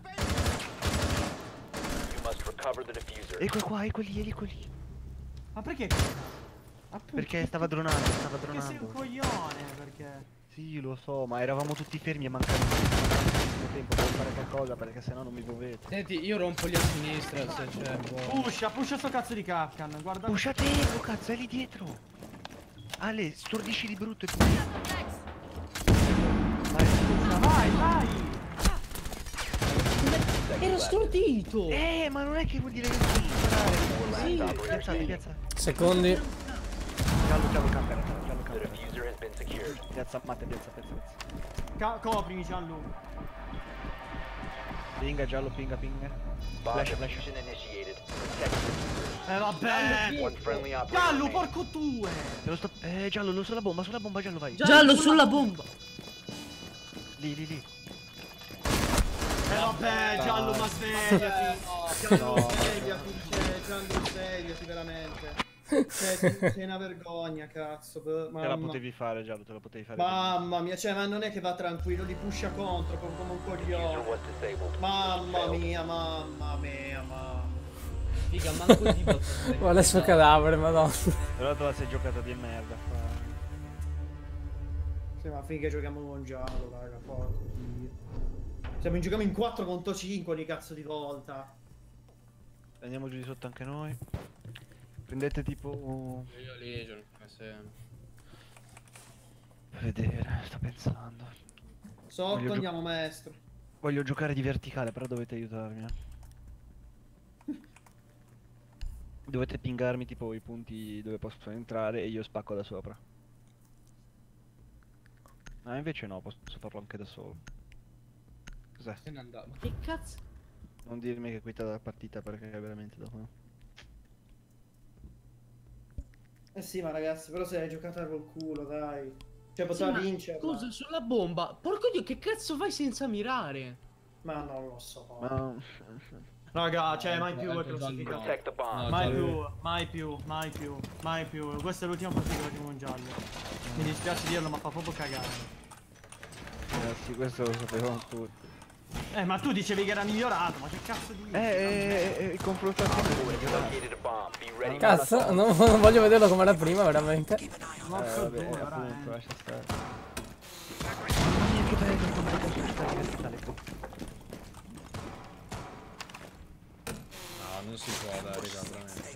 S5: You must recover the diffuser.
S4: Ecco qua, ecco lì, ecco lì.
S2: Ma perché?
S4: Perché stava dronando, stava
S2: Perché sei un
S4: dronando.
S2: coglione, perché?
S4: Sì, lo so, ma eravamo tutti fermi e mancava tantissimo tempo per fare qualcosa perché sennò non mi muovete.
S3: Senti, io rompo lì a sinistra se c'è. Boh.
S2: Pusha, pusha sto cazzo di Capcan, guarda.
S4: Pushate, ecco cazzo, è lì dietro. Ale, stordisci di brutto e poi.
S2: Pusha, vai, vai!
S3: Ero stordito!
S4: Eh, ma non è che vuol dire che non devi sparare. Sì, piazzate, piazzate.
S1: Secondi.
S4: Giallo, giallo, camper, giallo,
S5: The
S4: camper.
S5: diffuser has been secured.
S4: Piazza, Matte, piazza, piazza, piazza.
S2: Ca- coprimi Gianlu.
S4: Pinga, giallo, pinga, pinga.
S5: Bomb
S4: Flash, flash.
S5: diffusion initiated. Protect the diffuser.
S2: Eh vabbè!
S5: One friendly operator
S2: Giallo,
S5: remaining.
S2: porco due!
S4: Te lo sto... Eh, giallo, lo sulla bomba, sulla bomba, giallo, vai.
S3: Giallo sulla bomba!
S4: Lì, lì, lì.
S2: Eh vabbè, Giallo, ma svegliati!
S4: No,
S2: Svegliati, cioè, Giallo, svegliati veramente. Cioè, sei una vergogna, cazzo.
S4: te la
S2: Mamma.
S4: potevi fare, giallo, te la potevi fare.
S2: Mamma mia, cioè, ma non è che va tranquillo, li pusha contro come come un
S5: Diffuser
S2: coglione.
S5: was disabled.
S2: Mamma
S5: Failed.
S2: mia, mamma mia, mamma.
S3: Figa, manco di botta.
S1: Guarda il suo cadavere, madonna.
S4: Però te la sei giocata di merda. Fa...
S2: Sì, ma finché giochiamo con Giallo, raga, porco Dio. Siamo in giochiamo in quattro contro cinque di cazzo di volta.
S4: Andiamo giù di sotto anche noi. Prendete tipo...
S3: Io Legion, come sempre.
S4: Vedere, sto pensando.
S2: Sotto
S4: Voglio gio-
S2: andiamo maestro.
S4: Voglio giocare di verticale, però dovete aiutarmi. eh. Dovete pingarmi tipo i punti dove posso entrare e io spacco da sopra. Ah, invece no, posso farlo anche da solo. Cos'è?
S3: Se ne andava. Ma che cazzo?
S4: Non dirmi che quita la partita perché è veramente dopo.
S2: Eh sì, ma ragazzi, però se l'hai giocata col culo, dai. Cioè,
S3: Sì,
S2: poteva
S3: ma
S2: vincere.
S3: Scusa, sulla bomba. Porco dio, che cazzo fai senza mirare?
S2: Ma non lo so.
S4: Ma...
S2: Raga, cioè, mai più è
S3: Ecco,
S2: classificato.
S5: Protect the bomb.
S3: No,
S2: Mai
S3: Giallo.
S2: più, mai più, mai più, mai più. Questa è l'ultima partita che facciamo in Giallo. Mi dispiace dirlo, ma fa proprio cagare.
S4: Eh sì, questo lo sapevamo tutti.
S2: Eh, ma tu dicevi che era migliorato, ma che cazzo di...
S4: Eh, eh, eh, eh, confrontato.
S5: Op four has located a bomb. Be ready.
S1: Cazzo, non, non voglio vederlo come era prima, veramente.
S4: Eh,
S2: Porco
S4: vabbè,
S2: due,
S4: appunto,
S2: veramente.
S4: lascia stare. Mamma mia, che bello, il confronto sullo verticale.
S3: No, non si può dare, raga, veramente.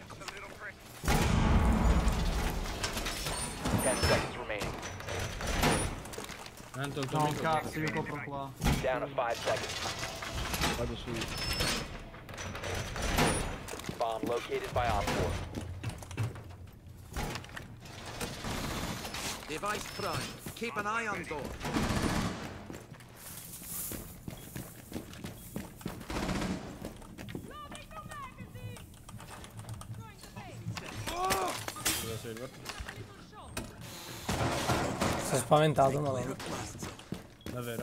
S5: Ten seconds remaining.
S3: Tanto il tuo
S2: No,
S3: amico
S2: cazzo, io copro qua.
S5: Down to five seconds.
S4: Vado su.
S5: Bomb located by Op four.
S7: Device prime. Keep an eye on door.
S3: Scusa, Silver.
S1: Si è spaventato, madonna.
S3: Davvero.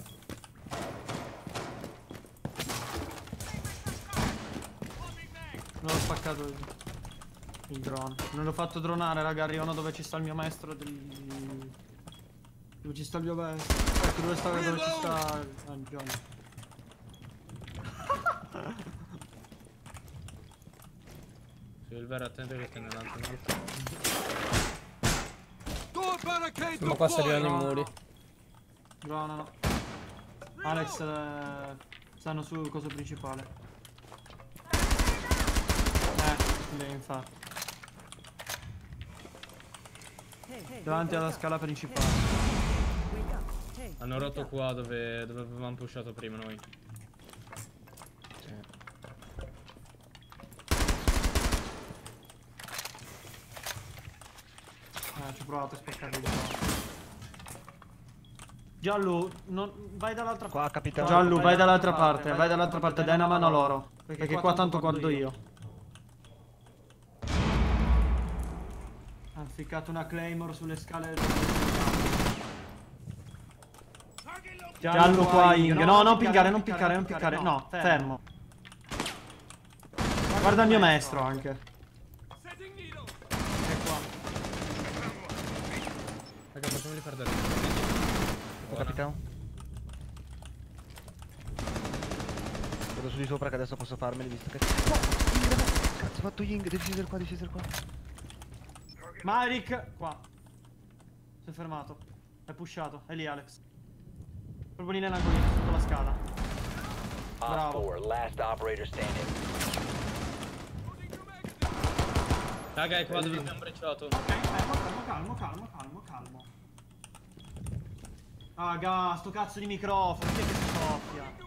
S2: Non ho spaccato il, il drone. Non l'ho fatto dronare, raga. Arrivano dove ci sta il mio maestro del... Dove ci sta il mio maestro. Ecco dove sta, dove ci sta... Ah, Johnny.
S3: Silver, attento che te ne lancio un altro.
S1: Ma qua si arrivano i muri.
S2: Dronano. Alex, eh, stanno sul coso principale. Eh, beh, infatti. Davanti alla scala principale.
S3: Hanno rotto qua dove, dove avevamo pushato prima noi. Sì.
S2: Eh, ci ho provato a spaccare il drone. Giallo, non... vai dall'altra parte.
S4: Qua, capitano.
S2: Giallo, vai dall'altra parte, vai dall'altra parte, dai una mano a loro. Perché qua tanto guardo io. Ha ficcato una Claymore sulle scale. Giallo qua, Ing. No, non piccare, non piccare, non piccare. No, fermo. Guarda il mio maestro anche. È qua.
S3: Raga, facciamoli perdere.
S4: Oh, capitano. Vado su di sopra che adesso posso farmeli visto che... Cazzo, ho fatto Ying, diffuser qua, diffuser qua.
S2: Myrick, qua. Si è fermato. È pushato, è lì Alex. Proprio lì nell'angolino, sotto la scala.
S5: Op
S2: Bravo.
S5: four, last operator standing.
S3: Raga, è qua dove abbiamo brecciato.
S2: Ok, calmo, calmo, calmo, calmo, calmo. Ah, ga, sto cazzo di microfono, chi è che si soffia?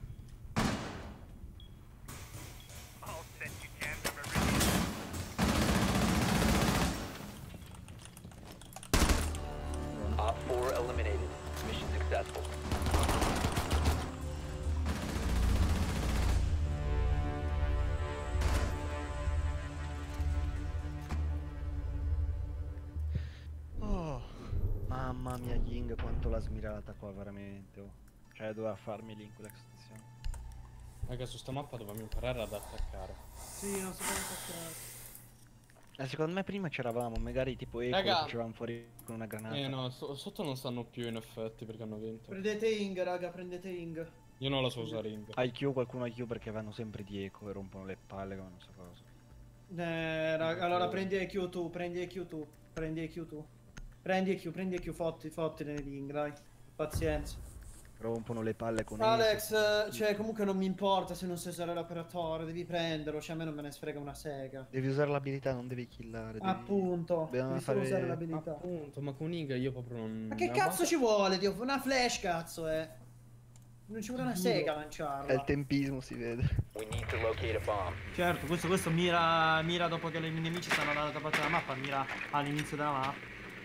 S5: Op four eliminated. Mission successful.
S4: Oh, mamma mia Ying quanto l'ha smirata qua veramente. Oh. Cioè doveva farmi lì in quell'estensione.
S3: Raga, su sta mappa dovevamo imparare ad attaccare.
S2: Sì, non so come attaccare.
S4: Eh, secondo me prima c'eravamo, magari tipo eco
S3: Raga.
S4: facevamo fuori con una granata.
S3: Eh no, so- sotto non stanno più in effetti perché hanno vinto.
S2: Prendete Ing, raga, prendete Ing.
S3: Io non la so usare Ing.
S4: I Q, qualcuno I Q perché vanno sempre di eco e rompono le palle come non so cosa.
S2: Eh, raga, allora prendi E Q tu, prendi E Q tu, prendi E Q tu. Prendi E Q, prendi E Q, fotti, fotti nell'Ing, dai. Pazienza.
S4: Rompono le palle con
S2: Alex, eh, cioè comunque non mi importa se non sai usare l'operatore, devi prenderlo, cioè a me non me ne sfrega una sega.
S4: Devi usare l'abilità, non devi killare. Devi...
S2: Appunto,
S4: Dobbiamo
S2: devi solo
S4: fare-
S2: usare l'abilità.
S3: Appunto, ma con Ing io proprio non...
S2: Ma che
S3: no,
S2: cazzo
S3: ma-
S2: ci vuole, Dio? Una flash, cazzo, eh. Non ci vuole una sega a lanciarla.
S4: È il tempismo, si vede.
S5: We need to locate a bomb.
S2: Certo, questo, questo mira, mira dopo che i nemici stanno dall'altra parte della mappa, mira all'inizio della mappa.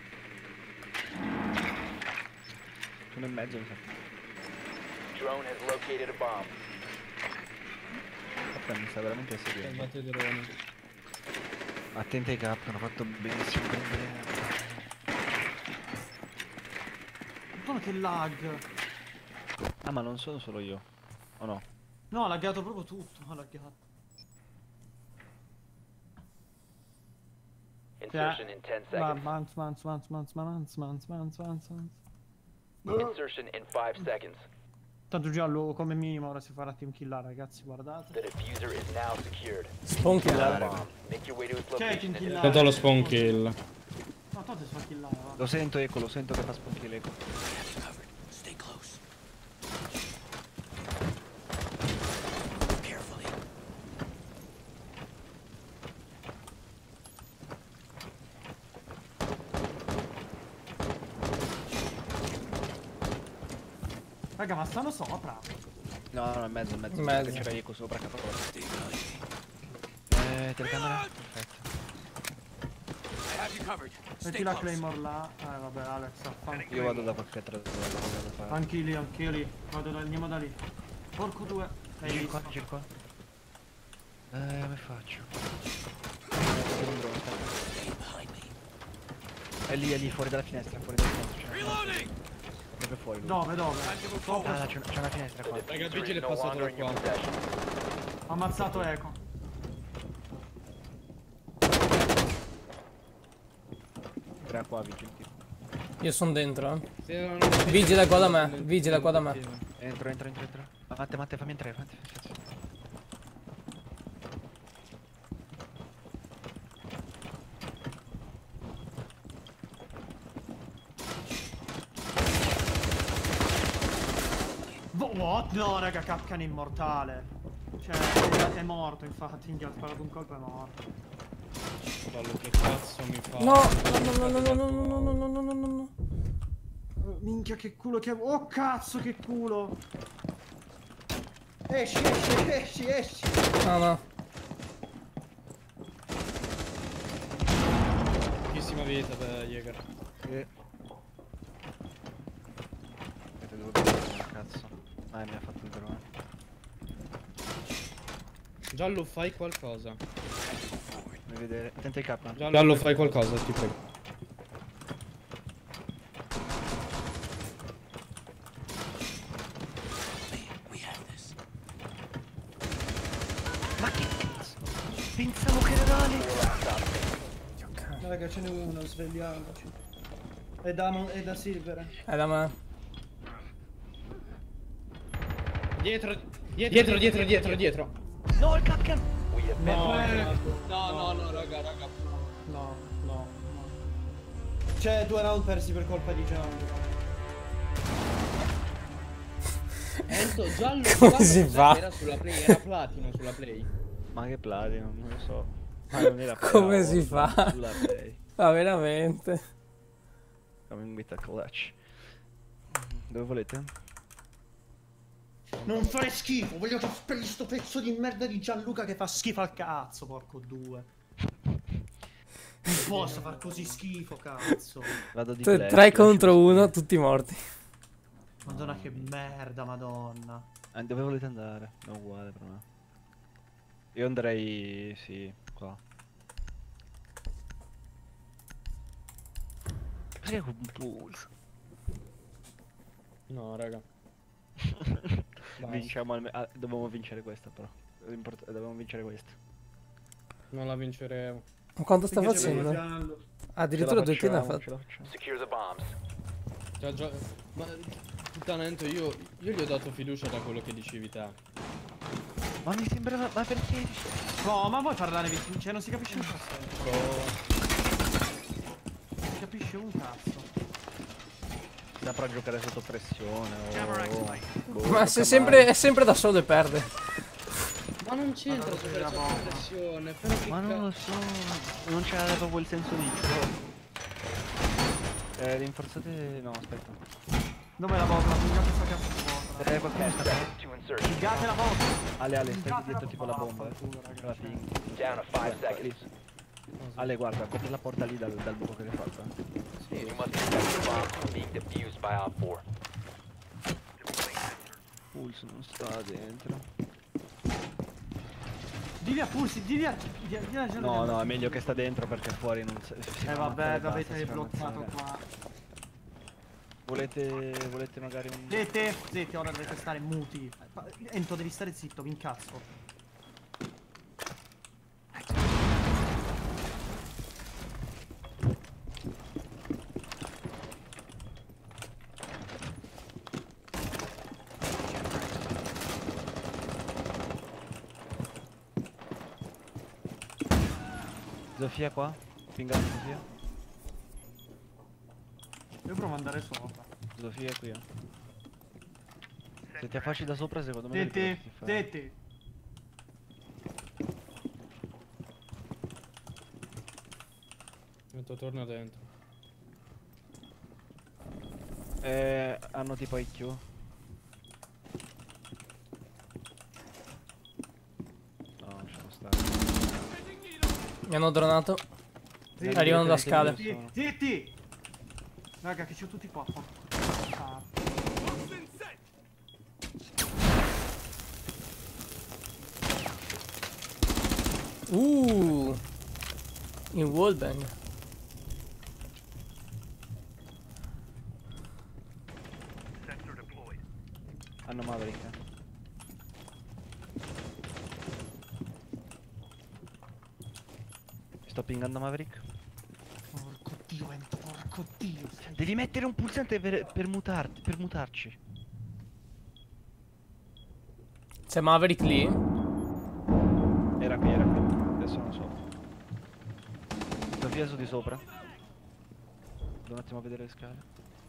S4: Sono in mezzo, mi sa.
S5: Drone has located a bomb.
S4: Aspetta, mi sta veramente seguendo.
S3: Salvate i droni.
S4: Attenti ai cap, hanno fatto benissimo prendere.
S2: Madonna che lag.
S4: Ah, ma non sono solo io. O no?
S2: No, ha laggato proprio tutto, ha laggato.
S5: Insertion in ten
S2: Ma,
S5: seconds.
S2: mans, mans, mans, mans, mans, mans, mans, mans, mans.
S5: Insertion in five seconds.
S2: Tanto giallo come minimo ora si farà team killare, ragazzi, guardate.
S5: The diffuser is now secured.
S1: Spawn killare.
S5: Bomb. Make your way to its
S2: C'è
S5: location
S2: team
S5: and
S2: killare.
S3: Tanto lo spawn kill.
S2: No, tanto si fa killare, va.
S4: Lo sento eco, lo sento che fa spunti l'eco.
S2: Raga, ma stanno sopra.
S4: No, no, in mezzo, in mezzo.
S1: In mezzo.
S4: C'era Eco sopra, capo. Eh, telecamera? Perfetto.
S2: Metti la Claymore là. Eh, vabbè, Alex, affanculo.
S4: Io vado da qualche altra parte.
S2: Anch'io lì, anch'io lì. Vado da, andiamo da lì. Porco due. Hai
S4: Giri
S2: visto?
S4: qua, giri qua. Eh, come faccio? È lì, è lì, fuori dalla finestra, fuori dalla finestra. Proprio fuori. lui.
S2: Dove, dove?
S4: Ah, c'è c'è una finestra qua.
S3: Raga, il vigile è passato da qua.
S2: Ho ammazzato Eco.
S4: Tre qua, vigili.
S1: Io sono dentro, eh.
S3: Sì, no, no, no,
S1: Vigila qua da me, vigila qua da me.
S4: Entro, entro, entro, entro. Matte, Matte, fammi entrare, fammi entrare.
S2: What? No, raga, Capcan è immortale. Cioè, è morto, infatti, minchia, ha sparato un colpo e è morto.
S3: Ballo, che cazzo mi fa?
S1: No, no, no, no, no, no, no, no, no, no, no, no.
S2: Minchia, che culo che... Oh, cazzo, che culo. Esci, esci, esci, esci.
S1: No, no.
S3: Pochissima vita per Jäger.
S4: Eh. Aspetta, devo vedere, cazzo. Ah, mi ha fatto il drone.
S3: Giallo, fai qualcosa.
S4: Fammi vedere. Tenta il K.
S3: Giallo, fai qualcosa, ti prego.
S4: Ma che cazzo? Pensavo che era Alex.
S2: Raga, ce n'è uno, svegliamoci. È da, è da Silver.
S1: È da me.
S3: Dietro, dietro, dietro, dietro, dietro.
S4: No, il Capcan!
S3: No, no, no, no, raga, raga.
S2: No, no, no. Cioè, due round persi per colpa di Gianni.
S3: Ento, giallo,
S1: Come
S3: giallo
S1: si
S3: cos'è
S1: fa?
S3: che Era sulla play, era platino sulla play.
S4: Ma che platino, non lo so. Ma non era
S1: Come
S4: era
S1: si
S4: oro,
S1: fa?
S4: Sulla play.
S1: Ma veramente.
S4: Coming with a clutch. Dove volete?
S2: Non fare schifo, voglio che spegli sto pezzo di merda di Gianluca che fa schifo al cazzo, porco due. Non posso far così schifo, cazzo.
S4: Vado di
S1: Tre
S4: flash,
S1: tre
S4: flash,
S1: contro
S4: flash.
S1: uno, tutti morti.
S2: Madonna che merda, madonna.
S4: Ah, dove volete andare? No, uguale per me. Io andrei... sì, qua. Perché con un pulso?
S3: No, raga.
S4: Vinciamo almeno... Ah, dobbiamo vincere questa però. L'import- Dobbiamo vincere questa.
S3: Non la vinceremo.
S1: Ma quanto sta
S2: Finché c'è
S1: facendo?
S2: Gianlu.
S1: Addirittura due kill ha
S4: facciamo,
S1: fatto.
S4: ce la facciamo.
S5: Secure the bombs.
S3: Già, già. Ma puttana Ento, io, io gli ho dato fiducia da quello che dicevi te.
S4: Ma mi sembrava... Ma perché?
S2: No, ma vuoi parlare di... Cioè, non si capisce un cazzo. Non si capisce un cazzo.
S4: Saprà giocare sotto pressione o... boh,
S1: Ma
S4: tocca
S1: se sempre,
S4: male.
S1: è sempre da solo e perde.
S3: Ma non c'entra
S2: Ma non
S3: sopra
S2: c'era
S3: la
S2: poco.
S3: pressione, però che
S4: Ma non lo so, non c'era proprio il senso di gioco. Eh, rinforzate... no, aspetta.
S2: Dov'è la botola? Pingate sta cazzo di botola.
S4: Eh, qualcuno sta qua.
S5: To insertion.
S2: Pingate la botola.
S4: Ale, Ale, stai
S2: Pingate
S4: dietro tipo la bomba, eh.
S2: Vaffanculo, raga.
S4: La ping.
S5: Down to five
S4: Guarda, lì.
S5: seconds.
S4: Ale, guarda, copri la porta lì dal, dal buco che hai fatto. eh.
S5: You must protect the bomb from being defused by Op four.
S4: Pulse non sta dentro.
S2: Digli a Pulsi, digli a... digli a- digli a Gianlu
S4: No,
S2: che-
S4: no, è meglio che sta dentro perché fuori non si... si
S2: Eh
S4: fa
S2: vabbè,
S4: ammazzare,
S2: l'avete
S4: basta, si fa
S2: bloccato
S4: ammazzare.
S2: qua.
S4: Volete... volete magari un...
S2: Zete, zete, ora dovete stare muti. Ma- Ento, devi stare zitto, mi incazzo.
S4: Sofia qua? Pingate Sofia?
S2: Io provo ad andare sopra.
S4: Sofia è qui, eh. Se ti affacci da sopra secondo me... devi
S2: Zete,
S4: poterti fare.
S2: zete.
S3: Ento, torna dentro.
S4: Eh, hanno tipo I Q.
S1: Mi hanno dronato.
S2: Zitti,
S1: Arrivano da
S4: zitti,
S1: scale.
S2: Zitti, zitti! Raga, che c'ho tutti qua. Ah.
S1: Uh, in wallbang.
S4: Hanno Maverick. eh. Sto pingando Maverick.
S2: Porco dio, Ento, porco dio.
S4: Devi mettere un pulsante per, per mutarti, per mutarci.
S1: C'è Maverick lì.
S4: Era qui, era qui. Adesso non so. Sofia su di sopra. Devo un attimo a vedere le scale.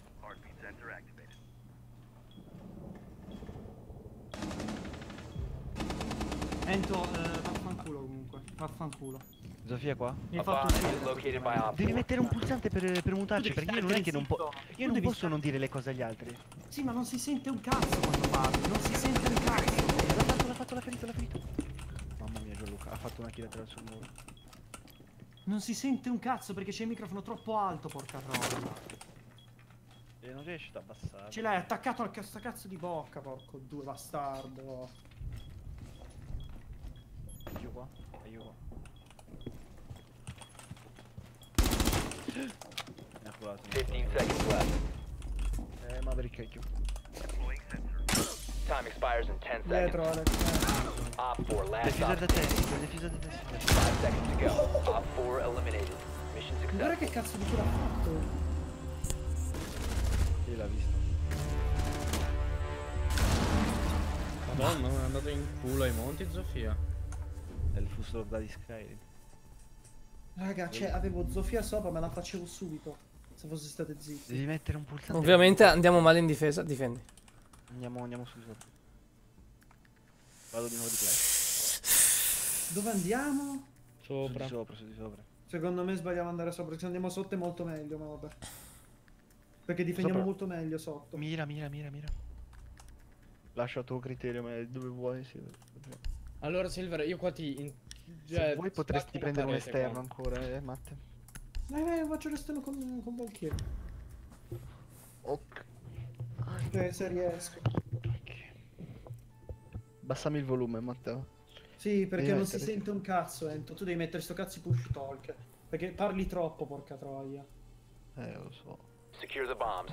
S2: Ento, eh, vaffanculo comunque. Vaffanculo.
S4: Sofia qua?
S2: Mi hai
S5: A
S2: fatto
S5: bomb is
S2: uscire.
S5: located by Op
S4: Devi
S5: four.
S4: mettere un pulsante per, per mutarci,
S2: Tu devi
S4: perché io non è
S2: stare
S4: che non posso.
S2: zitto.
S4: Io
S2: Tu
S4: non
S2: devi
S4: posso
S2: stare-
S4: non dire le cose agli altri.
S2: Sì, ma non si sente un cazzo quando parli. Non si sente un cazzo.
S4: L'ha fatto, l'ha fatto, l'ha ferito, l'ha ferito. Mamma mia, Gianluca, ha fatto una kill attraverso il muro.
S2: Non si sente un cazzo perché c'è il microfono troppo alto, porca troia.
S4: E non riesci ad abbassare.
S2: Ce l'hai attaccato al cazzo, cazzo di bocca, porco due bastardo.
S4: E io qua, e io qua. Mi ha curato.
S5: fifteen seconds left.
S4: Eh, Maverick è chiuso.
S5: Time expires in ten
S2: Dietro,
S5: seconds.
S2: Alex.
S5: Op four, last
S4: Defiser
S5: op
S4: da
S5: standing.
S4: testa, defiser da testa.
S5: five seconds to go. Op four eliminated. Mission
S2: Guarda
S5: success.
S2: che cazzo di cura ha fatto.
S4: Io l'ha visto.
S3: Madonna, è andato in culo ai monti, Zofia.
S4: È il fusto da di Skyrim.
S2: Raga, cioè, avevo Zofia sopra, me la facevo subito. Se fosse state zitti.
S4: Devi mettere un pulsante.
S1: Ovviamente andiamo male in difesa. Difendi.
S4: Andiamo, andiamo su di sopra. Vado di nuovo di clash.
S2: Dove andiamo?
S4: Su di
S3: Sopra.
S4: sopra, su di sopra.
S2: Secondo me sbagliamo andare sopra. Se andiamo sotto è molto meglio, ma vabbè. Perché difendiamo
S4: Sopra.
S2: molto meglio sotto.
S4: Mira, mira, mira, mira. Lascia a tuo criterio, ma dove vuoi sì.
S3: Allora, Silver, io qua ti... In...
S4: Se
S3: cioè,
S4: vuoi potresti
S3: spacco
S4: prendere un
S3: la parete
S4: esterno
S3: qua.
S4: ancora, eh, Matte.
S2: Dai, dai, faccio l'esterno con, con Valkyrie.
S4: Ok.
S2: Eh, se riesco.
S4: Abbassami il volume, Matteo.
S2: Sì, perché
S4: Devi
S2: non si
S4: mettere-
S2: sente un cazzo, Ento. Tu devi mettere sto cazzo di push talk. Perché parli troppo, porca troia.
S4: Eh, lo so.
S5: Secure the bombs.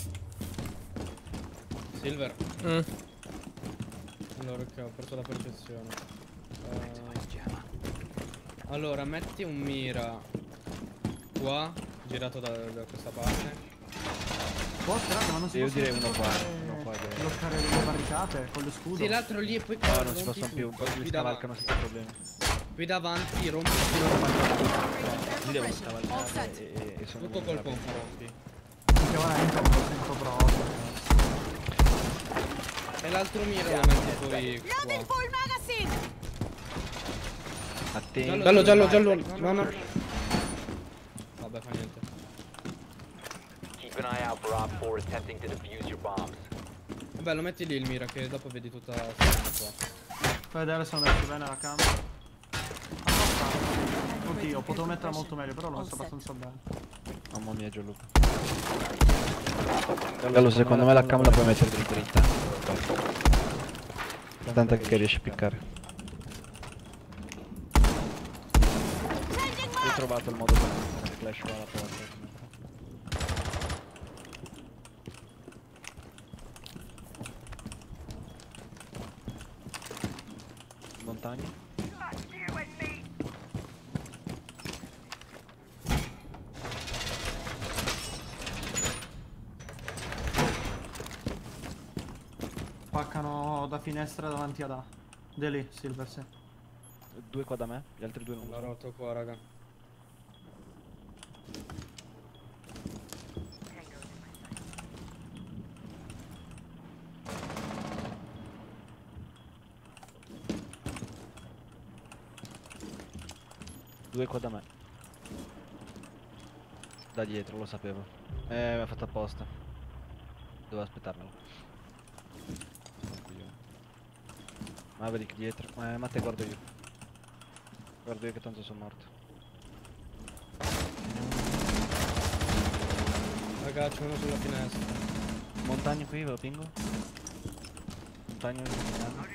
S3: Silver,
S1: Mm.
S3: allora che ho perso la percezione. Eh, allora, metti un mira qua, girato da, da questa parte.
S2: Boh, raga, ma non si
S4: Io
S2: possono
S4: direi
S2: più
S4: uno qua,
S2: bloccare-
S4: uno qua direi.
S2: bloccare le barricate con lo scudo.
S3: Sì, l'altro lì e poi
S4: No,
S3: qua
S4: non si
S3: rompi
S4: possono più,
S3: tutto.
S4: poi li
S3: Qui
S4: scavalcano
S3: davanti,
S4: senza problemi.
S3: qui davanti rompi
S4: Li devono scavalcare e, e, e sono
S3: tutto col
S4: vulnerabili.
S3: pompa rompi.
S2: Perché ora Ento non lo sento proprio.
S3: E l'altro mira lo metti poi qua.
S4: Attenti.
S3: Giallo, giallo, giallo. No, no. Vabbè, fa niente.
S5: Keep an eye out for Op four attempting to defuse your bombs.
S3: Vabbè, lo metti lì il mira che dopo vedi tutta la scena qua.
S2: Fai vedere se ho messo bene la camera. Abbastanza. Oddio, potevo metterla molto meglio, però l'ho messo abbastanza bene.
S4: Mamma mia, Gianluca. Gallo, secondo me la cam la puoi mettere dritto dritta. Tanto che riesci a piccare. Ho trovato il modo per mettere flash qua alla porta. Montagna.
S2: Spaccano da finestra davanti ad A. Di lì, Silver, sì.
S4: Due qua da me, gli altri due non lo
S3: L'ho
S4: so.
S3: rotto qua, raga.
S4: Due qua da me. Da dietro, lo sapevo. Eh, mi ha fatto apposta. Dovevo aspettarmelo. Maverick dietro. Eh, ma te guardo io. Guardo io che tanto sono morto.
S3: Raga, c'è uno sulla finestra.
S4: Montagna qui, ve lo pingo. Montagna qui.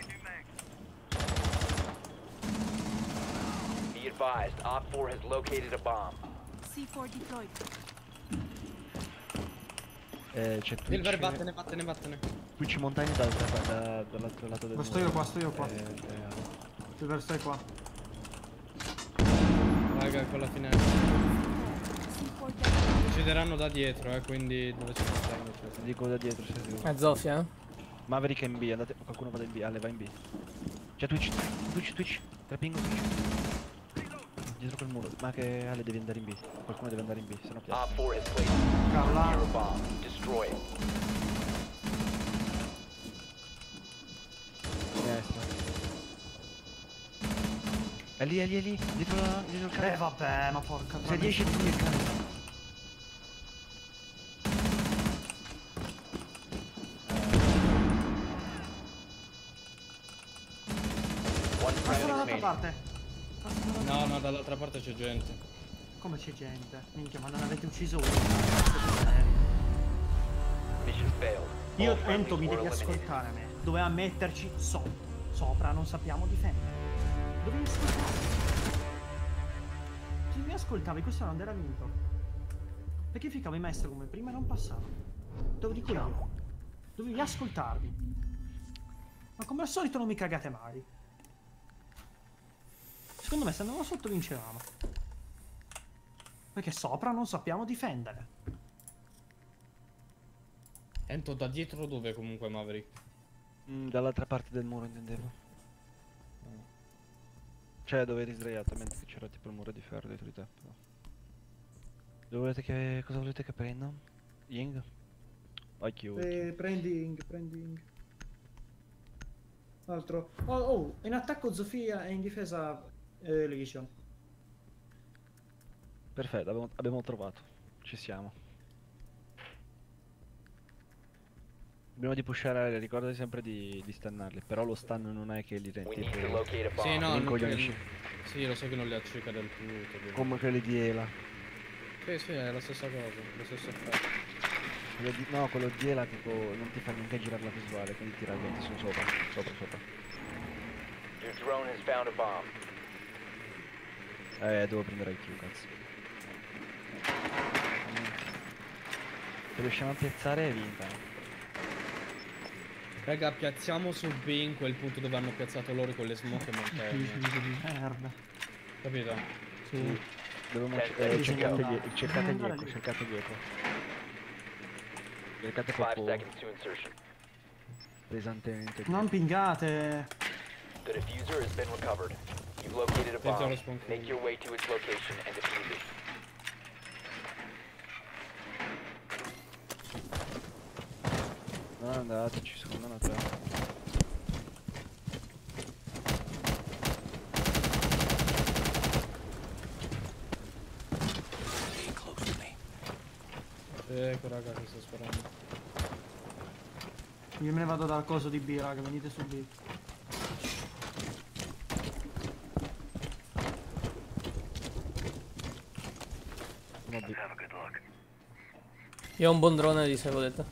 S5: Be advised, Op four has located a bomb.
S10: C four deployed.
S4: Eh, c'è Twitch.
S3: Silver, vattene, vattene, vattene.
S4: Twitch montagna dal, da, da, dall'altro lato del
S2: Lo sto io qua, sto io qua.
S4: Eh, eh,
S2: Silver, stai qua.
S3: Raga, con la finestra. Uccideranno da dietro, eh, quindi dove si sta?
S4: Ti dico da dietro, sei sicuro.
S1: È Zofia, eh?
S4: Maverick è in B, andate, qualcuno vada in B, Ale va in B. C'è Twitch, Twitch, Twitch, trapingo Twitch. Dietro quel muro, ma che Ale devi andare in B, qualcuno deve andare in B, sennò piazza.
S5: Op four has placed
S2: Calla.
S5: a bomb. Destroy it.
S4: Sinistra. È lì, è lì, è lì, dietro, la, dietro il
S2: Eh
S4: cane.
S2: vabbè, ma porca
S4: Se riesci di lì il cane.
S5: One
S2: Passa
S5: friendly
S2: dall'altra
S5: remaining.
S2: parte. Passa dall'altra
S3: No, no, dall'altra parte c'è gente.
S2: Come c'è gente? Minchia, ma non avete ucciso uno.
S5: Mission failed.
S2: Io
S5: All
S2: Ento mi
S5: friendlies
S2: devi
S5: were eliminated.
S2: ascoltare a me. Doveva metterci sopra. Sopra non sappiamo difendere. Dovevi ascoltare. Se mi ascoltavi questo round era vinto. Perché ficavi maestro come prima e non passava. Te lo dico io. Dovevi ascoltarmi. Ma come al solito non mi cagate mai. Secondo me se andavamo sotto vincevamo. Perché sopra non sappiamo difendere.
S3: Ento da dietro dove comunque Maverick?
S4: Mm, dall'altra parte del muro intendevo. Cioè dove eri sdraiato, mentre c'era tipo il muro di ferro dietro di te. Però. Dove volete che... cosa volete che prenda? Ying? I Q.
S2: Eh, prendi Ing, prendi Ing. Altro. Oh, oh, in attacco Zofia e in difesa eh, Legion.
S4: Perfetto, abbiamo, abbiamo trovato. Ci siamo. Prima di pushare, ricordati sempre di, di stannarli. Però lo stun non è che li
S5: We
S4: rendi.
S5: need to locate a bomb.
S3: Sì, no,
S4: non
S3: non
S4: coglionisci.
S3: che- sì, lo so che non li acceca del tutto. quindi-
S4: Come quelli di Ela.
S3: Sì, sì, è la stessa cosa, lo stesso effetto.
S4: Quello di, no, quello di Ela tipo non ti fa neanche girare la visuale, quindi ti rallenti su sopra, sopra, sopra.
S5: Your drone has found a bomb.
S4: Eh, devo prendere il Q, cazzo. Mm. Se riusciamo a piazzare è vinta.
S3: Raga, piazziamo su B in quel punto dove hanno piazzato loro con le smoke e montagne.
S2: Merda.
S3: Capito?
S2: Sì.
S4: Dobbiamo
S5: Ten
S4: eh,
S5: seconds
S4: cercate,
S5: to go.
S4: die- cercate
S2: Devi andare
S4: dietro,
S2: lì.
S4: cercate dietro. Cercate
S5: Five
S4: proprio
S5: seconds to insertion.
S4: pesantemente.
S2: Non pingate.
S5: The diffuser has been recovered. You've located a
S3: Dentro
S5: bomb.
S3: lo spawn
S5: Make your way to its location and defuse it.
S4: No, andateci, secondo me tre.
S3: Ecco raga che sto sparando.
S2: Io me ne vado dal coso di B, raga, venite su B.
S4: No, B.
S1: Io ho un buon drone di se volete.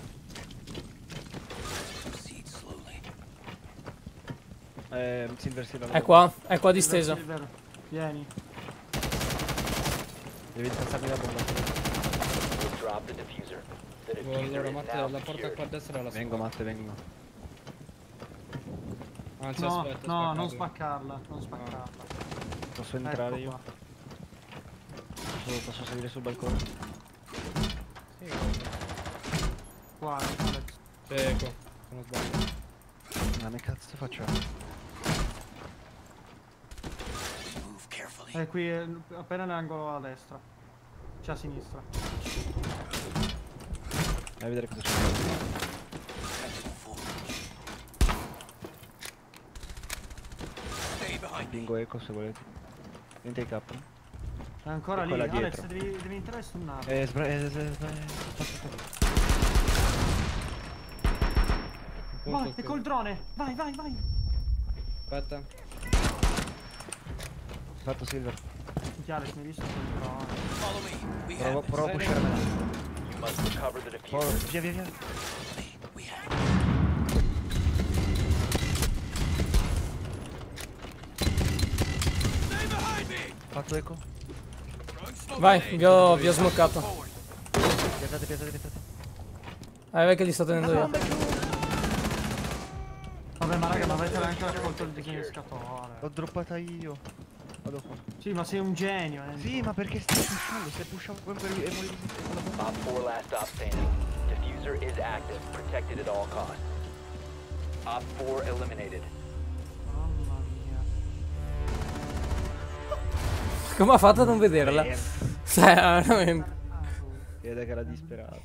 S4: Eh, Silver Silver.
S1: È qua, è qua disteso.
S2: Silver, vieni.
S4: Devi alzarmi la bomba.
S5: We'll drop the diffuser. The
S3: Oh,
S5: diffuser
S3: allora
S5: is
S3: Matte,
S5: now
S3: la porta
S5: secured.
S3: qua a destra è la
S4: Vengo, Matte, vengo.
S3: Anzi,
S2: No,
S3: aspetta,
S2: no, non
S3: spaccarla.
S2: spaccarla, non spaccarla.
S4: Posso entrare
S2: Ecco
S4: io?
S2: qua.
S4: Posso, posso salire sul balcone?
S3: Sì,
S2: Qua, Alex.
S3: ecco, se non sbaglio.
S4: Ma che cazzo faccio?
S2: È qui, eh, appena nell'angolo a destra. C'è a sinistra.
S4: Vai a vedere cosa c'è. Pingo eco se volete. Niente i K.
S2: È ancora
S4: E
S2: lì,
S4: quella
S2: Alex,
S4: dietro.
S2: devi, devi entrare sul naso.
S4: Eh, sbra- eh, sbra- sbra-
S3: Un
S2: Vai,
S3: punto
S2: è
S3: qui.
S2: col drone! Vai, vai, vai!
S3: Aspetta.
S4: Fatto Silver.
S2: Minchia, Alex, mi hai visto col drone?
S4: Provo, provo a pusharmela.
S5: Must recover the
S4: Oh,
S5: diffuser.
S4: via via via. Fatto eco.
S1: Vai, vi ho, vi ho smoccato.
S4: Piazzate, piazzate, piazzate.
S1: Ah, vai che li sto tenendo io.
S2: Vabbè, ma raga, ma avete anche raccolto il disinnescatore.
S4: L'ho droppata io. Vado qua.
S2: Sì, ma sei un genio, eh.
S4: Sì, ma perché stai pushando? Stai pushando come per e volevi
S5: Op four last stop standing. Diffuser is active, protected at all costs. Op four eliminated.
S2: Mamma mia.
S1: Come ha fatto a non vederla? Cioè, veramente.
S4: Vede che era disperato.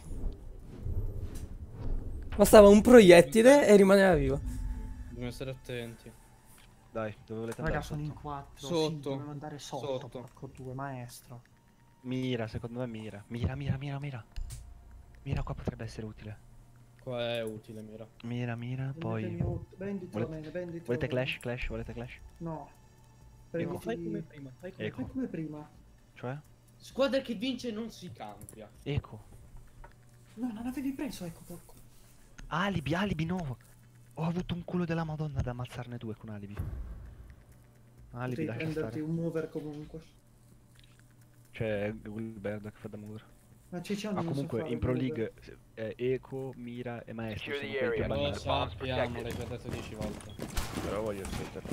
S1: Bastava un proiettile e rimaneva vivo.
S3: Dobbiamo stare attenti.
S4: Dai, dove volete
S2: Raga,
S4: andare?
S2: sono in
S4: Sotto?
S2: quattro.
S3: Sotto.
S2: Sì, dovevo andare sotto,
S3: Sotto.
S2: porco due, maestro.
S4: Mira, secondo me mira. Mira, mira, mira, mira. Mira qua potrebbe essere utile.
S3: Qua è utile, mira.
S4: Mira, mira, poi...
S2: Venditelo
S4: Volete-
S2: bene, venditelo
S4: Volete
S2: bene.
S4: clash? Clash? Volete clash?
S2: No.
S4: Ecco.
S3: Fai come
S2: Prenditi...
S3: prima, fai come
S4: Ecco.
S2: Fai come prima.
S4: Cioè?
S3: Squadra che vince non si cambia.
S4: Eco.
S2: No, non avevi preso, ecco, porco.
S4: Alibi, alibi no. Ho avuto un culo della madonna ad ammazzarne due con alibi. Alibi,
S2: Devi
S4: lascia
S2: prenderti
S4: stare.
S2: un mover comunque.
S4: C'è Wilbert che fa da mover.
S2: Ma Ciccione
S4: Ma
S2: non sa
S4: comunque
S2: fare
S4: in Pro
S2: il mover.
S4: League eh, Eco, Mira e Maestro
S5: Secure
S4: sono
S5: the
S4: quelli più
S5: area.
S3: Lo
S4: bannati.
S5: Bombs
S3: sappiamo,
S5: protected.
S3: l'hai già detto dieci volte.
S4: Però voglio aspettare.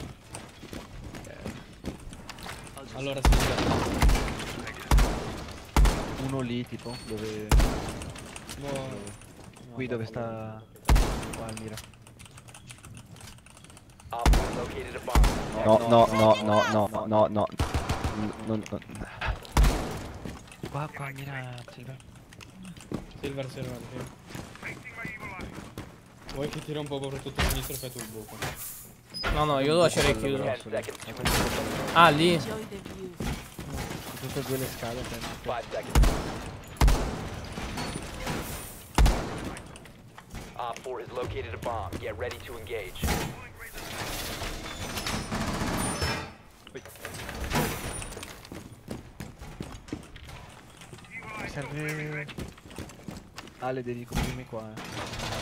S3: Allora si
S4: Uno lì tipo, dove...
S3: no,
S4: Qui dove sta... Qua il Mira.
S5: Op four located a bomb.
S4: No, no, no, no, no, no, no. Non... non- Qua, qua, Mira, Silver.
S3: Silver, Silver, sì. Vuoi che ti rompa un po' tutto il sinistro e fai tu il buco?
S1: No, no, io lo lascerei chiuso.
S5: ten seconds.
S1: Ah, lì.
S4: Tutte e due le scale.
S5: Five seconds. Op four has located a bomb. Get ready to engage.
S4: Serve... Ale, devi coprirmi qua, eh.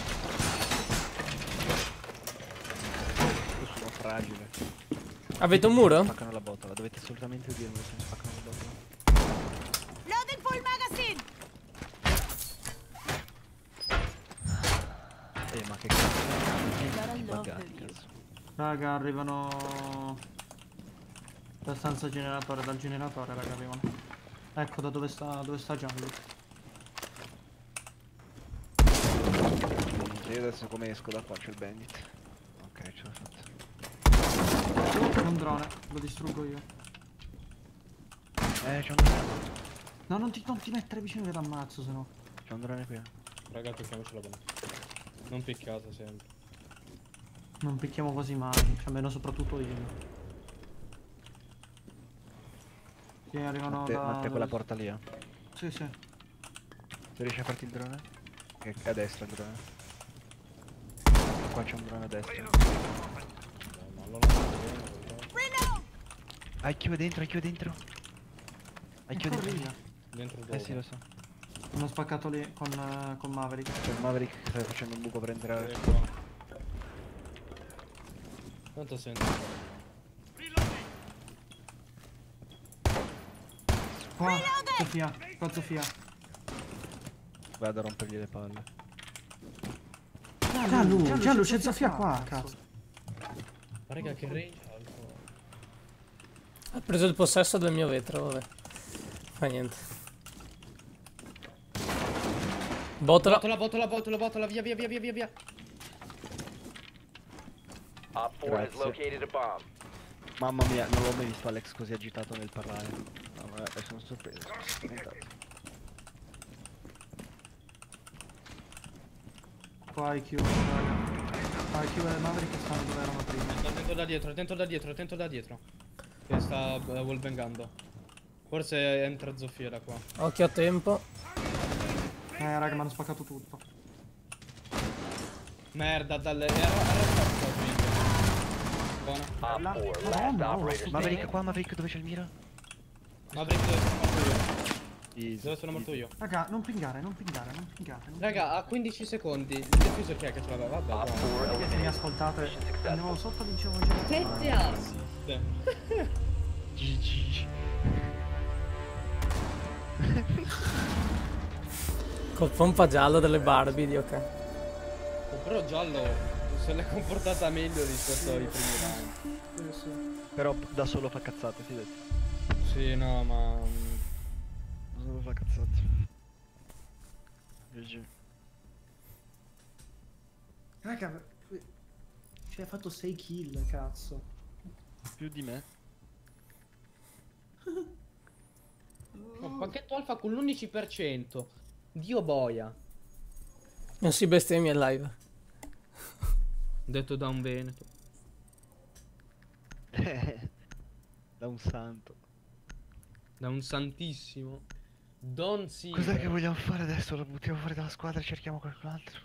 S4: Io sono fragile.
S1: Avete un muro?
S4: Spaccano la botola, dovete assolutamente dirmi se mi spaccano la botola.
S10: Loading full magazine!
S4: Eh, ma che cazzo? Buggati, cazzo.
S2: Raga, arrivano... Da stanza generatore, dal generatore, raga, arrivano. Ecco da dove sta, dove sta Gianlu.
S4: Io adesso come esco da qua c'è il bandit. Ok, ce l'ho fatta.
S2: C'è un drone, lo distruggo io.
S4: Eh, c'è un drone.
S2: No, non ti, non ti mettere vicino che t'ammazzo, sennò.
S4: C'è un drone qui.
S3: Raga, tocchiamocela bene. Non picchiate sempre.
S2: Non picchiamo quasi mai, cioè almeno soprattutto io. Che arrivano
S4: Matte,
S2: da...
S4: Matte quella porta lì, eh.
S2: Sì, sì.
S4: Tu riesci a farti il drone? Che è a destra il drone. Qua c'è un drone a destra.
S3: Ma allora non
S4: Ah, chiude dentro, chiude dentro. Ah, chiude
S2: Ancora
S4: dentro.
S2: lì.
S3: dentro dove?
S4: Eh sì, lo so.
S2: Hanno spaccato lì con, eh, con Maverick.
S4: C'è il Maverick che sta facendo un buco per entrare.
S3: Eh, qua. Quanto senti?
S2: Qua, Sofia, qua Sofia.
S4: Vado a rompergli le palle.
S2: Gianlu, Gianlu, c'è Sofia qua, cazzo.
S3: Ma raga, che range ha il tuo?
S1: Ha preso il possesso del mio vetro, vabbè. Fa niente. Botola.
S3: Botola, botola, botola, botola, via, via, via, via, via, via.
S5: Op four has
S4: Grazie.
S5: located a bomb.
S4: Mamma mia, non l'ho mai visto Alex così agitato nel parlare. No, ma eh, sono sorpreso, sono spaventato.
S2: Qua I Q, raga. I Q e Maverick stanno dove erano prima.
S3: Attento da dietro, attento da dietro, attento da dietro. Che sta uh, wallbangando. Forse entra Zofia da qua.
S1: Occhio a tempo.
S2: Eh, raga, mi hanno spaccato tutto.
S3: Merda, dalle... Era, era buona.
S5: Op
S2: La-
S5: four
S2: la
S5: last
S2: bomba, oh,
S5: operator
S2: sì.
S4: Maverick
S5: standing.
S4: qua, Maverick dove c'è il mira?
S3: Maverick, fatto io.
S4: Easy,
S3: Dove sono morto
S4: easy.
S3: io?
S2: Raga, non pingare, non pingare, non pingare. Non
S3: Raga, a quindici secondi. Il diffuser chi è che ce l'aveva? Vabbè,
S5: Op
S3: buono.
S5: four
S2: pingare. Se mi
S5: eliminated.
S2: ascoltate,
S5: Mission successful.
S2: andiamo sotto, vincevo già.
S3: Sette assist.
S4: G G.
S1: Col pompa giallo delle Barbie, Dio che.
S3: Però giallo se l'è comportata meglio rispetto ai primi round.
S2: Sì, sì.
S4: Però da solo fa cazzate, fidati.
S3: Sì, no, ma...
S4: Da solo fa cazzate. G G.
S2: Raga, cioè hai fatto sei kill, cazzo.
S4: Più di me.
S3: Oh, pacchetto alfa con l'undici per cento. Dio boia.
S1: Non si bestemmia in live.
S3: Detto da un veneto.
S4: Da un santo.
S3: Da un santissimo. Don sì.
S4: Cos'è che vogliamo fare adesso? Lo buttiamo fuori dalla squadra e cerchiamo qualcun altro.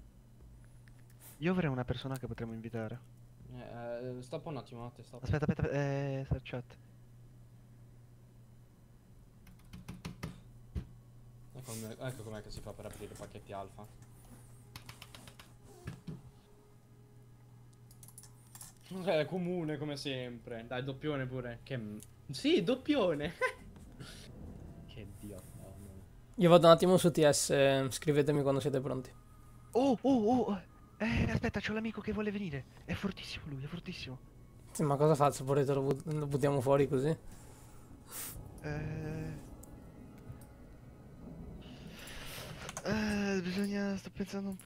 S4: Io avrei una persona che potremmo invitare.
S3: Eh, eh, stoppa un attimo, te stoppa.
S4: Aspetta, aspetta, eh, sta chat.
S3: Ecco come- ecco com'è che si fa per aprire i pacchetti alfa. È comune come sempre. Dai, doppione pure. Che... m- Sì, doppione. Che dio. Oh, no.
S1: Io vado un attimo su T S, eh, scrivetemi quando siete pronti.
S4: Oh, oh, oh. Eh, aspetta, c'ho l'amico che vuole venire. È fortissimo lui, è fortissimo.
S1: Sì, ma cosa faccio? Volete lo, but- lo buttiamo fuori così?
S4: Eh... Eh, bisogna... sto pensando un po'.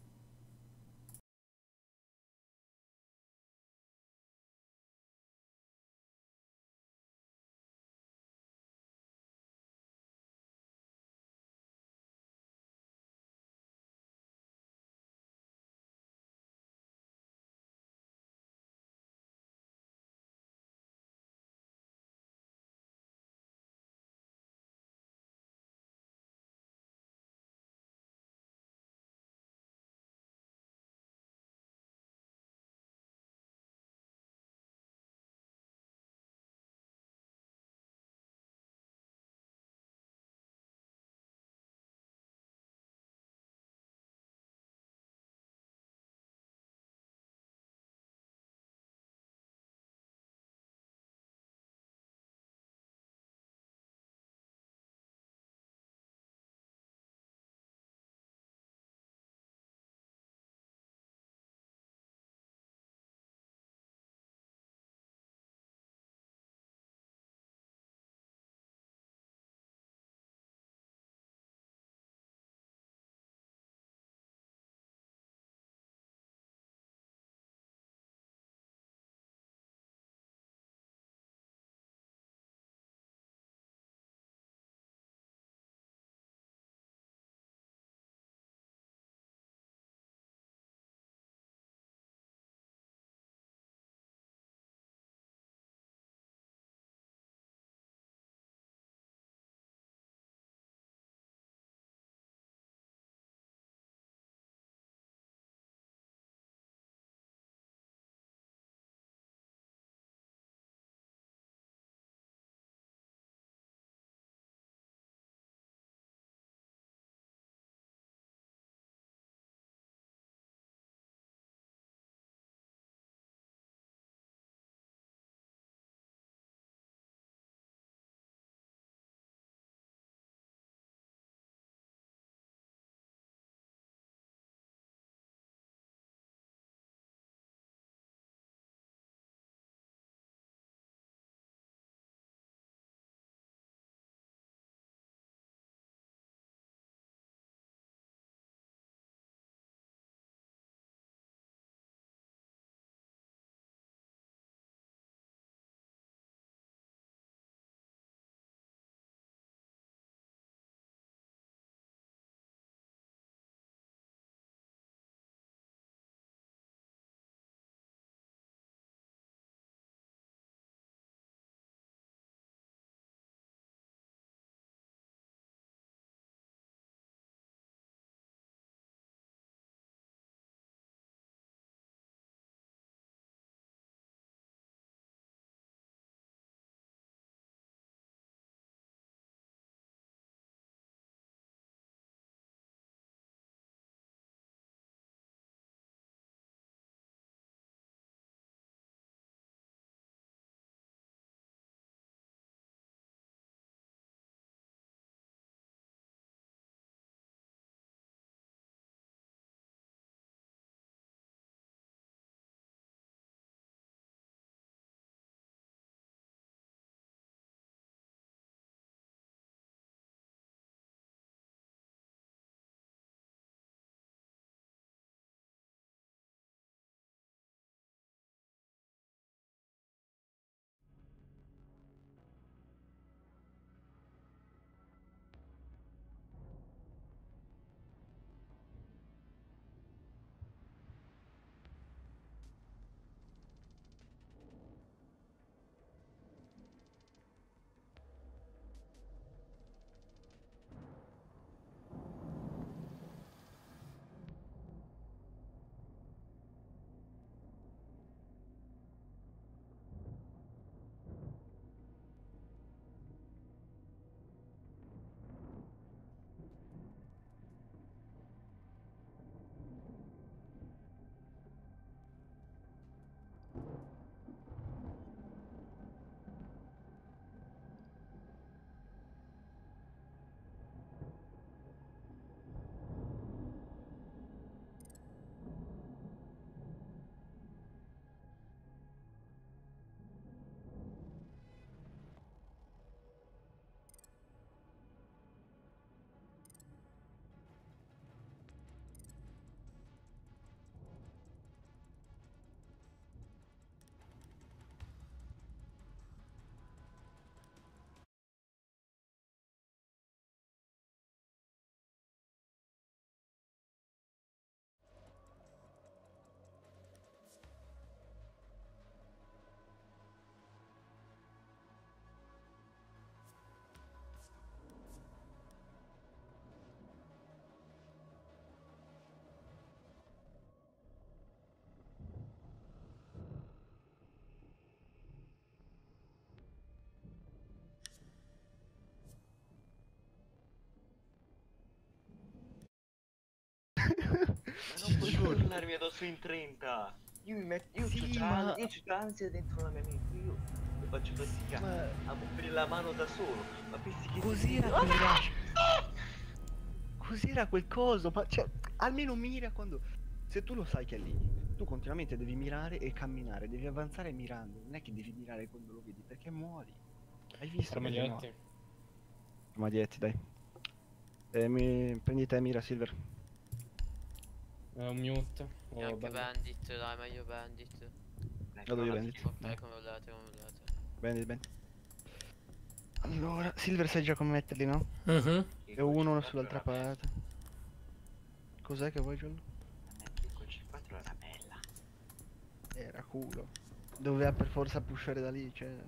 S6: urlarmi addosso in trenta. Io mi metto. Io
S4: Sì,
S6: c'ho già,
S4: ma-
S6: io c'ho già ansia dentro la mia mente. Io, io faccio fatica
S4: Ma-
S6: a muovere la mano da solo. Ma pensi che
S4: Cos'era
S6: Ah,
S4: quel rush? Cos'era quel coso? Ma cioè, almeno mira quando... Se tu lo sai che è lì, tu continuamente devi mirare e camminare, devi avanzare mirando. Non è che devi mirare quando lo vedi, perché muori. Hai visto? che
S3: Armadietti.
S4: muori? Armadietti, dai. Eh, mi... Prendi te, mira, Silver.
S3: Eh, un mute.
S8: E
S3: Oh,
S8: anche
S3: bello.
S8: Bandit, dai, meglio Bandit.
S4: Vado io, Bandit.
S8: Ok, come volete, come volete.
S4: Bandit, Bandit. Allora, Silver sai già come metterli, no?
S1: Mhm.
S4: E uno sull'altra parte. Cos'è che vuoi, Giulio?
S6: Col C quattro era bella.
S4: Era culo. Doveva per forza pushare da lì, cioè...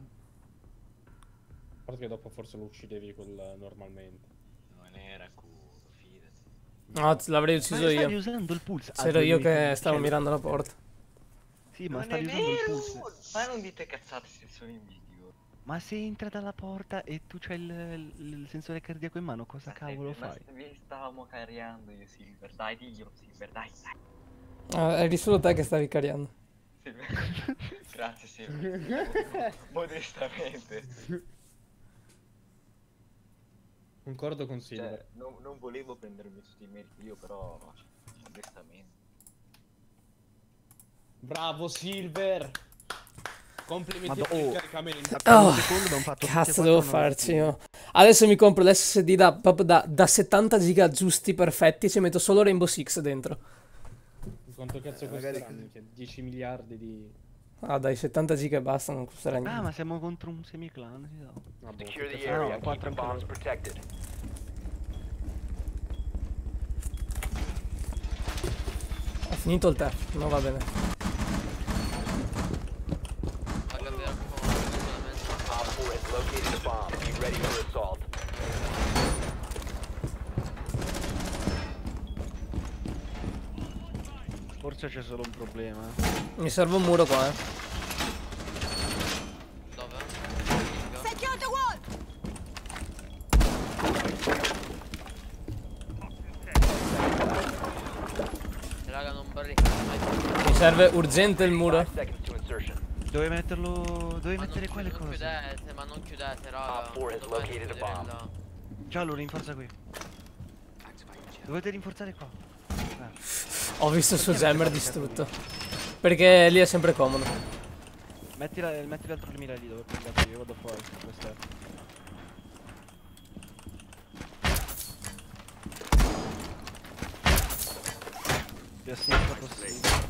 S3: A parte che dopo forse lo uccidevi quel normalmente.
S6: Non era culo, fidati.
S1: No, l'avrei ucciso
S4: Ma stavi
S1: io.
S4: usando il pulse.
S1: Se ero io che stavo mirando la porta.
S4: Sì, ma
S6: Non
S4: stavi
S6: è
S4: usando il
S6: vero!
S4: pulse.
S6: Ma non dite cazzate se sono in video.
S4: Ma se entra dalla porta e tu c'hai il, il- il sensore cardiaco in mano, cosa cavolo
S6: Ma
S4: fai?
S6: mi stavamo cariando io, Silver. Dai, diglielo, Silver, dai, dai.
S1: Ah, eri solo te che stavi cariando.
S6: Silver. Grazie, Silver. Modestamente.
S3: Concordo con Silver.
S6: Cioè, non, non volevo prendermi tutti i meriti io, però modestamente.
S3: Bravo Silver! Complimenti
S4: Ma
S3: per il
S4: oh,
S3: caricamento.
S4: per un
S1: Oh,
S4: secondo abbiamo fatto tutti e
S1: cazzo
S4: quattro
S1: devo
S4: una
S1: farci
S4: rottura.
S1: io? Adesso mi compro l'S S D da, proprio da, da settanta giga giusti, perfetti, e ci metto solo Rainbow Six dentro.
S3: Quanto cazzo
S4: Eh, magari
S3: costerà? Minchia, dieci miliardi di...
S1: Ah dai, settanta giga e basta, non costerà
S4: Ah,
S1: niente.
S4: ma siamo contro un semiclan, sì, no.
S3: Ah, boh,
S5: Secure
S3: che
S5: the
S3: cazzo-
S5: area.
S4: no, quattro
S5: Keep the bombs
S4: ancora.
S5: protected.
S1: Ho finito il tè, non va bene.
S8: Raga, mi raccomando, solamente.
S5: Op four has located a bomb. Be ready for assault.
S4: Forse c'è solo un problema.
S1: Mi serve un muro qua, eh.
S8: Dove?
S10: Secure the wall!
S8: Raga, non barricate mai.
S1: Mi serve urgente il muro.
S5: Five seconds to insertion.
S4: Dove metterlo... Dove
S8: Ma
S4: mettere
S8: non,
S4: quelle
S8: non
S4: cose?
S8: chiudete, ma non chiudete, raga.
S5: Op four has
S8: Dovete
S5: located a
S8: chiudere
S5: bomb.
S8: là.
S4: Giallo, rinforza qui. Dovete rinforzare qua.
S1: Ho visto il suo jammer distrutto. Perché lì è sempre comodo.
S4: Metti, la, metti l'altro mira lì dove prendete, io vado fuori. Questa è. Più a sinistra possibile.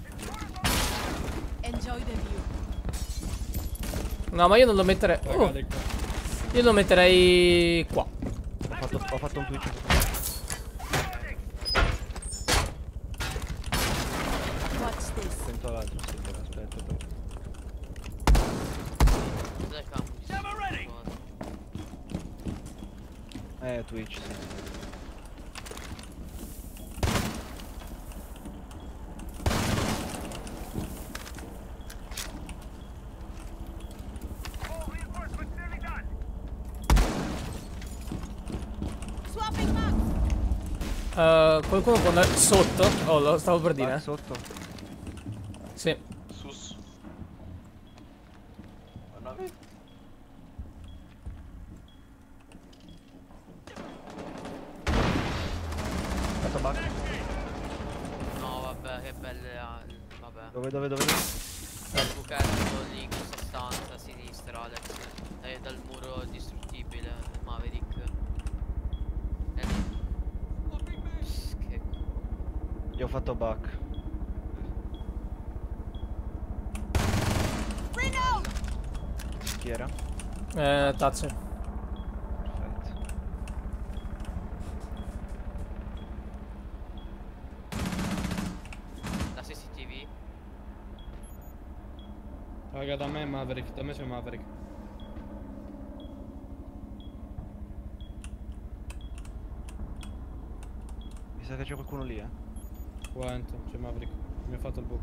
S10: Enjoy the view.
S1: No, ma io non lo metterei...
S3: Raga,
S1: Oh,
S3: dei qua.
S1: io lo metterei qua.
S4: Ho fatto, ho fatto un twitch.
S10: Watch this.
S4: Sento l'altro, sì, però aspetta. però.
S8: Dai, campo.
S4: Eh, Twitch, sì.
S10: Swapping max.
S1: Eh, qualcuno può andare sotto? Oh, lo stavo per dire.
S4: Ah,
S1: eh.
S4: sotto.
S1: Sì.
S6: Sus. Ma no,
S4: Fatto back.
S8: No, vabbè, che belle ali. Vabbè.
S4: Dove, dove, dove?
S8: Il buchetto lì in questa stanza a sinistra, Alex. Dai, dal muro distruttibile, il Maverick. E lì. Che
S4: Io ho fatto back.
S10: Reload.
S4: Chi era?
S1: Eh, Thatcher.
S4: Perfetto.
S8: la C C T V.
S3: Raga, da me è Maverick, da me c'è Maverick.
S4: Mi sa che c'è qualcuno lì, eh.
S3: Qua entro, c'è Maverick. Mi ha fatto il buco.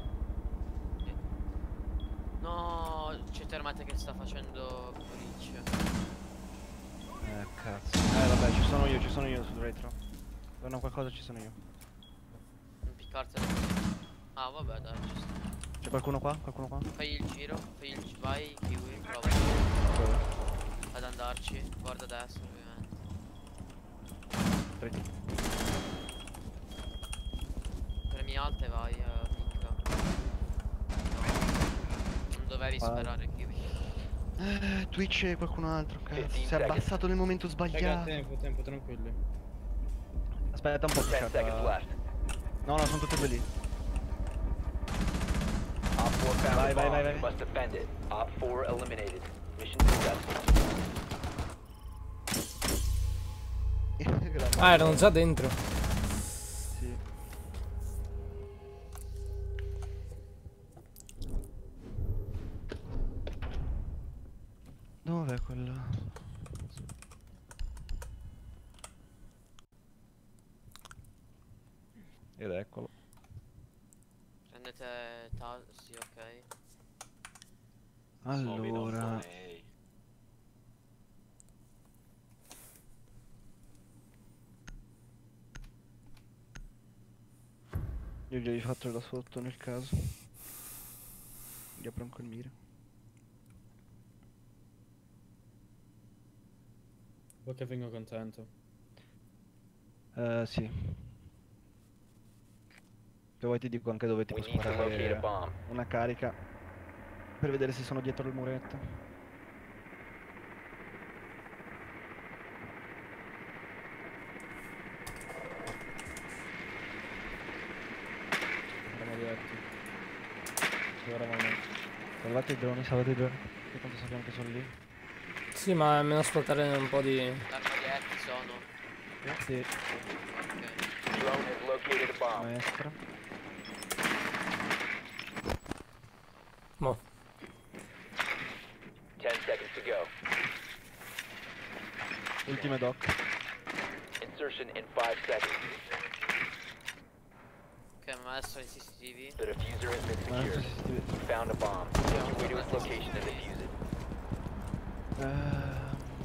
S8: No, c'è Termite che sta facendo glitch.
S4: Eh, cazzo. Eh, vabbè, ci sono io, ci sono io sul retro. Quando qualcosa ci sono io.
S8: Non piccartene. Ah vabbè dai, ci sta.
S4: C'è qualcuno qua? Qualcuno qua?
S8: Fai il giro, fai il giro, vai Kiwi, prova ad andarci, guarda a destra ovviamente. Premi alta e vai a picca. Non dovevi sperare Kiwi.
S4: Eh, Twitch e qualcun altro, cazzo.
S5: fifteen
S4: Si è abbassato nel momento
S3: Raga,
S4: sbagliato.
S3: tempo, tempo, tranquilli.
S4: Aspetta un po',
S5: ten
S4: chat.
S5: seconds left.
S4: No, no, sono tutti e due lì.
S5: Op four found
S4: Vai,
S5: a
S4: vai,
S5: bomb.
S4: vai, vai.
S5: You must defend it. Op four eliminated. Mission successful.
S1: Ah, erano già dentro.
S4: Sì. Dov'è quello? Ed eccolo.
S8: Prendete tal, sì ok.
S4: Allora, io gli ho fatto da sotto nel caso. Gli apro anche il mira.
S3: Vuoi che vengo contento?
S4: Eh, sì. Se vuoi ti dico anche dove ti
S5: We
S4: può
S5: need to locate a
S4: sparare
S5: bomb.
S4: una carica per vedere se sono dietro il muretto.
S3: Eravamo diretti. Eravamo.
S4: Salvate i droni, salvate i droni. Che tanto sappiamo che sono lì.
S1: Sì, ma almeno sfruttare un po' di...
S8: L'armadietto sono.
S4: Sì,
S8: Ok.
S5: Drone has located a bomb.
S4: maestra.
S1: Mo.
S5: ten seconds to go.
S4: Ultime doc.
S5: Insertion in five seconds.
S8: Ok, ma adesso in C C T V.
S5: The diffuser has been
S4: Ma non so
S5: secured.
S4: se si vede.
S5: You found a bomb. Evacuate to its location and defuse it.
S4: Ehm.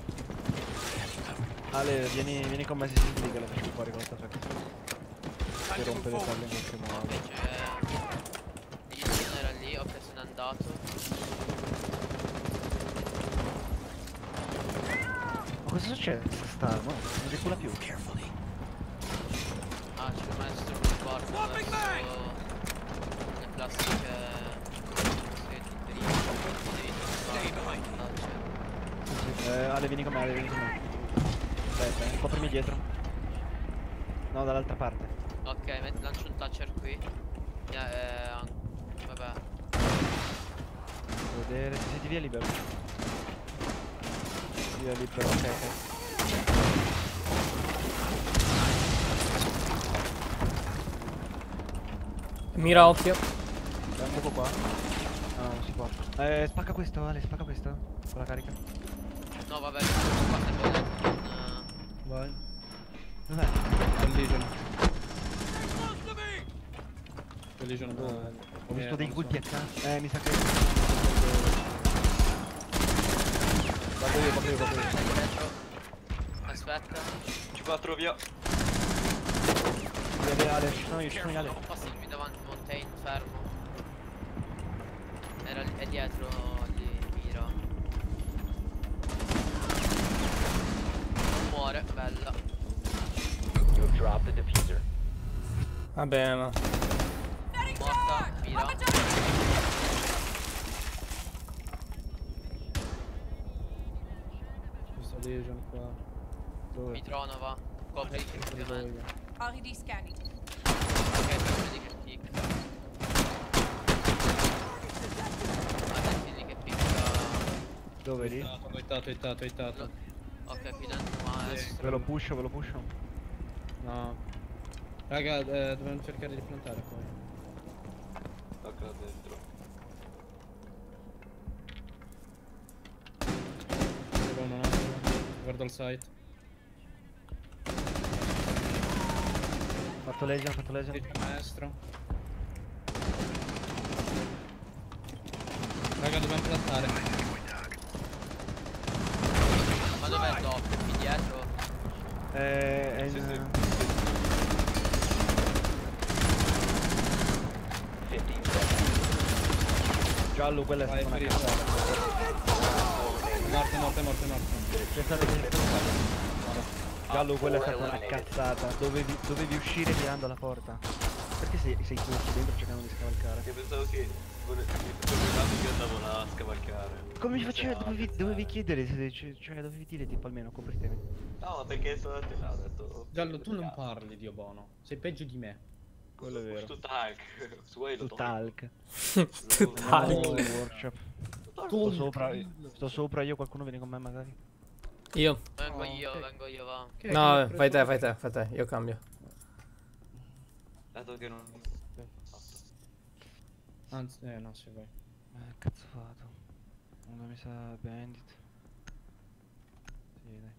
S4: Ale, vieni, vieni con me se si che la faccio fuori con questa faccia. Che rompe le palle in qualche modo.
S8: Invece Digitino era lì, ok se n'è andato.
S4: Ma cosa succede? Sta, no? Non recula più.
S8: Ah, c'è un maestro che porta verso le classiche
S4: Sì, sì. Eh, Ale, vieni con me, Ale, vieni con me. Aspetta, eh, coprimi dietro. No, dall'altra parte.
S8: Ok, met- lancio un toucher qui. Eh, eh, vabbè.
S4: Devo vedere se siete via libero. Via libero, ok, ok.
S1: Mira occhio.
S4: C'è un buco qua. No, non si può. Eh, spacca questo, Ale, spacca questo. Con la carica.
S8: No, vabbè, qua se volete. non,
S3: Vai.
S4: Dov'è?
S3: Collision. Collision dove?
S4: Ho visto dei colpi a cazzo. Eh, mi sa che... Vado io, vado io, vado io.
S8: eh, dietro. Aspetta.
S6: C quattro via.
S4: Via, via, Ale, ci sono io, ci sono io, Ale.
S8: Non passarmi davanti Montaigne, fermo. Era lì, è dietro lì, mira. Non muore, bella.
S5: You have dropped the diffuser.
S1: Vabbè, ma...
S8: Morta, mira.
S3: Questo Legion qua. Dove?
S8: Mitronova. Copri il
S3: Dove
S8: ovviamente.
S3: voglio?
S10: R D scanning.
S8: Ok, vedi che picca. Ah, vedi che picca.
S4: Dove lì?
S3: Ho hittato, ho hittato, ho hittato.
S8: Ok, qui dentro maestro.
S4: Ve lo pusho, ve lo pusho.
S3: No. Raga, eh, dobbiamo cercare di plantare poi.
S6: Tocca là dentro.
S3: Devo un attimo. Guardo il site.
S4: Fatto lesion, fatto lesion.
S3: Dice maestro. Raga, dobbiamo plantare.
S8: Ma dov'è il doc? Qui dietro?
S4: Eh, è
S6: Sì,
S4: in...
S6: sì.
S4: Giallo, quella è
S3: Vai,
S4: stata una
S3: ferito.
S4: cazzata.
S3: Morto, morto, morto, morto.
S4: Pensate che Giallo, quella è stata una cazzata. Dovevi, dovevi uscire tirando la porta. Perché sei, sei corso dentro cercando di scavalcare?
S6: Io pensavo che io andavo là a scavalcare.
S4: Come mi facevi? Dovevi, dovevi chiedere, se, cioè, cioè dovevi dire tipo almeno copritemi.
S6: No, ma perché sono te là, ho detto.
S3: Giallo, tu non parli, Dio buono. Sei peggio di me. Quello è vero.
S6: Tu talk. Su voi lo
S4: Tu talk.
S1: Tu talk.
S4: No, workshop. Sto sopra, sto sopra io, qualcuno viene con me magari.
S1: Io.
S8: Vengo
S3: Oh,
S8: io,
S3: ok.
S8: vengo io, va.
S3: Che
S1: No,
S3: hai
S1: vabbè, fai te,
S3: preso?
S1: fai te, fai te, io cambio.
S6: Dato che non.
S3: Anzi, eh no, se vai.
S4: Eh, cazzo fatto. Uno mi sa bandit. Sì, dai.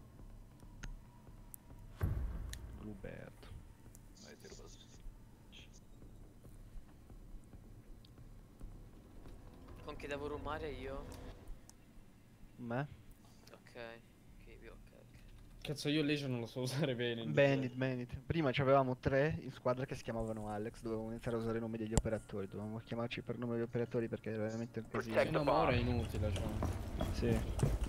S4: Bluebird.
S6: Vai, ti rubato.
S8: Con chi devo rumare io?
S4: Me?
S8: Ok. Ok, ok, ok.
S3: Cazzo, io Legion non lo so usare bene. in
S4: Bandit, bandit. Prima avevamo tre in squadra che si chiamavano Alex. Dovevamo iniziare a usare i nomi degli operatori. Dovevamo chiamarci per nome degli operatori perché era veramente un casino.
S3: Sì, no, ma ora è inutile, cioè.
S4: Sì.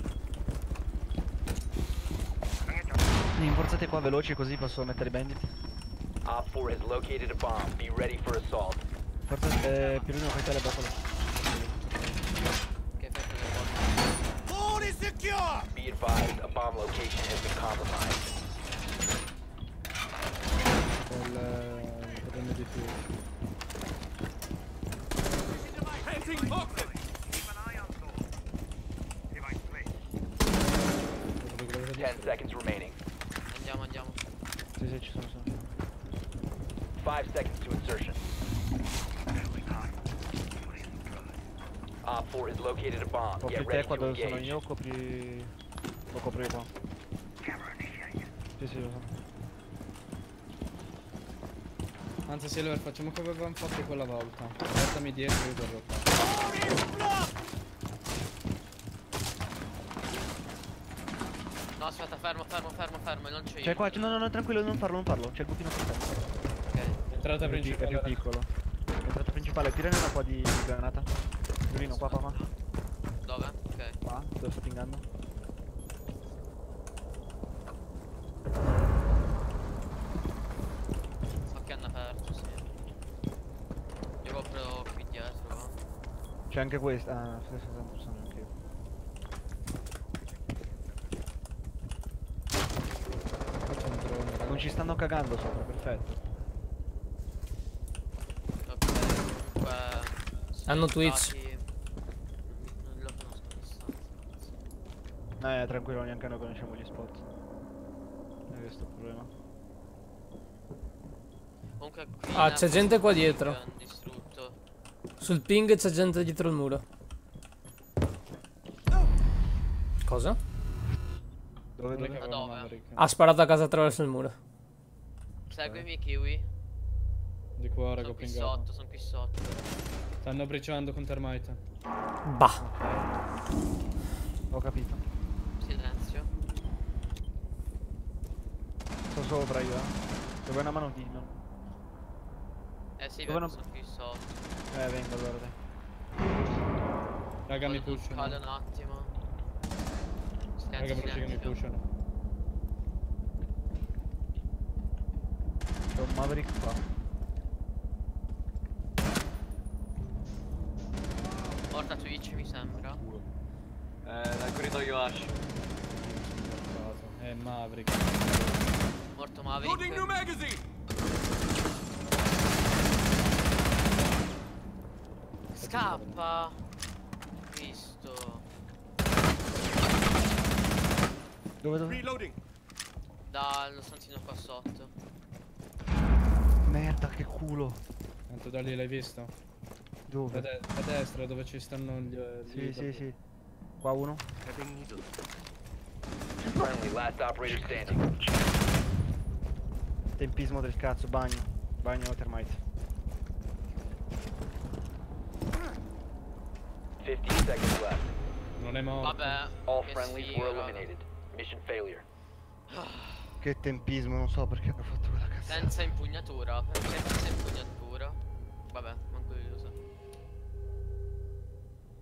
S4: Rinforzate qua veloci così posso mettere i bandit.
S5: Op four has located a bomb. Be ready for assault.
S4: Forzate eh, Pirino fai te le boccole.
S8: Che fai con le
S7: Board is secure!
S5: Be advised, a bomb location has been compromised.
S3: Il potremmo di più.
S7: Hunting hook!
S5: Ten seconds remaining.
S8: Andiamo, andiamo.
S4: Sì, sì, ci sono, sono.
S5: Five seconds to insertion. Op four has located a bomb.
S4: Copri
S5: Get
S4: te
S5: ready
S4: qua
S5: to
S4: dove sono
S5: engage.
S4: io, copri... Lo copro io qua. Sì, sì, lo so.
S3: Anzi, Silver, facciamo come avevamo fatto quella volta. Portami dietro e io torno qua.
S8: No, aspetta, fermo, fermo, fermo, fermo, non c'è io.
S4: C'è qua, no, no, no, tranquillo, non farlo, non farlo. C'è il buchino per te.
S8: Ok.
S3: Entrata
S4: È più-
S3: principale.
S4: è più piccolo. Entrata principale, tirane una qua di granata. Pirino, qua, qua, qua.
S8: Dove? Ok.
S4: Qua, dove sto pingando.
S8: So che hanno aperto, sì. Io copro qui dietro, va.
S4: C'è anche questa. Ah, adesso sono anche io.
S3: Faccio un drone, raga.
S4: Non ci stanno cagando sopra, perfetto.
S8: Ok, comunque... sono
S1: Hanno
S8: stati-
S1: Twitch.
S8: Non lo conosco abbastanza.
S4: Eh, tranquillo, neanche noi conosciamo gli spot. È questo il problema.
S8: Comunque qui...
S1: Ah,
S8: in
S1: c'è
S8: alto
S1: gente qua
S8: che
S1: dietro.
S8: hanno distrutto.
S1: Sul ping c'è gente dietro il muro. Cosa?
S4: Dove,
S3: Dove
S4: dove?
S3: che avevamo
S8: dove?
S3: Maverick?
S1: Ha sparato a casa attraverso il muro.
S8: Seguimi, Kiwi.
S3: Di cuore,
S8: Sono
S3: che ho
S8: qui
S3: pingato.
S8: sotto, sono qui sotto.
S3: Stanno briciando con termite.
S1: Bah.
S4: Ho capito.
S8: Silenzio.
S4: Sto sopra io, eh. Dove è una mano di no.
S8: Eh sì,
S4: Dove
S8: vedo,
S4: non-
S8: sono qui sotto.
S4: Eh, vengo allora, dai.
S3: Raga, mi
S8: Cade-
S3: pushano.
S8: Cade un attimo.
S3: Raga,
S8: Silenzio,
S3: veloce che mi
S8: silenzio.
S3: pushano.
S4: C'è un Maverick qua.
S8: Porta Twitch, mi sembra.
S6: Eh, dal corridoio Ash.
S3: Eh, Maverick.
S8: Morto
S7: Loading new
S8: Maverick.
S7: magazine!
S8: Scappa. Visto.
S4: Dove, dove?
S7: Reloading!
S8: Dallo stantino qua sotto.
S4: Merda, che culo.
S3: Tanto da lì l'hai visto?
S4: Dove?
S3: A, de- a destra, dove ci stanno gli... eh,
S4: Sì,
S3: gli-
S4: sì, sì. Qua uno.
S5: Friendly, last operator standing.
S4: Tempismo del cazzo, bagno. Bagno termite.
S5: fifteen seconds left.
S3: Non è morto.
S8: Vabbè.
S5: All
S8: che
S5: friendlies
S8: sfiga,
S5: were
S8: raga.
S5: eliminated. Mission failure.
S4: Che tempismo, non so perché hanno fatto quella cazzata.
S8: Senza impugnatura. Senza impugnatura. Vabbè, manco io lo so.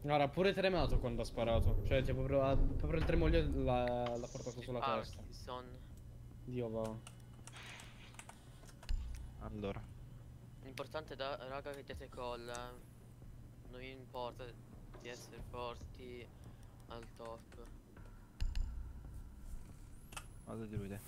S3: Guarda, pure tremato quando ha sparato. Cioè, tipo, proprio, proprio il tremolio l'ha portato sulla
S8: Ah,
S3: testa.
S8: son.
S3: Dio va.
S4: Allora.
S8: L'importante da raga che diate call. eh. Non vi importa di essere forti al top.
S4: Vado di lui, dai.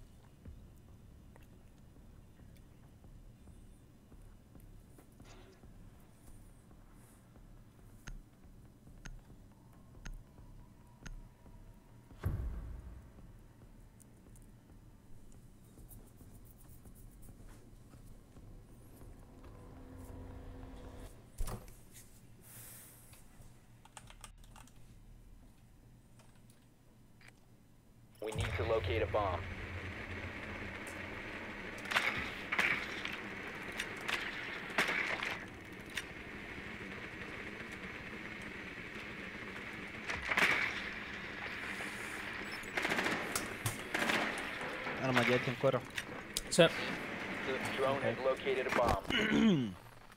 S5: We need to locate a bomb.
S4: Armadietti ancora?
S1: Sì.
S5: The drone has located a bomb.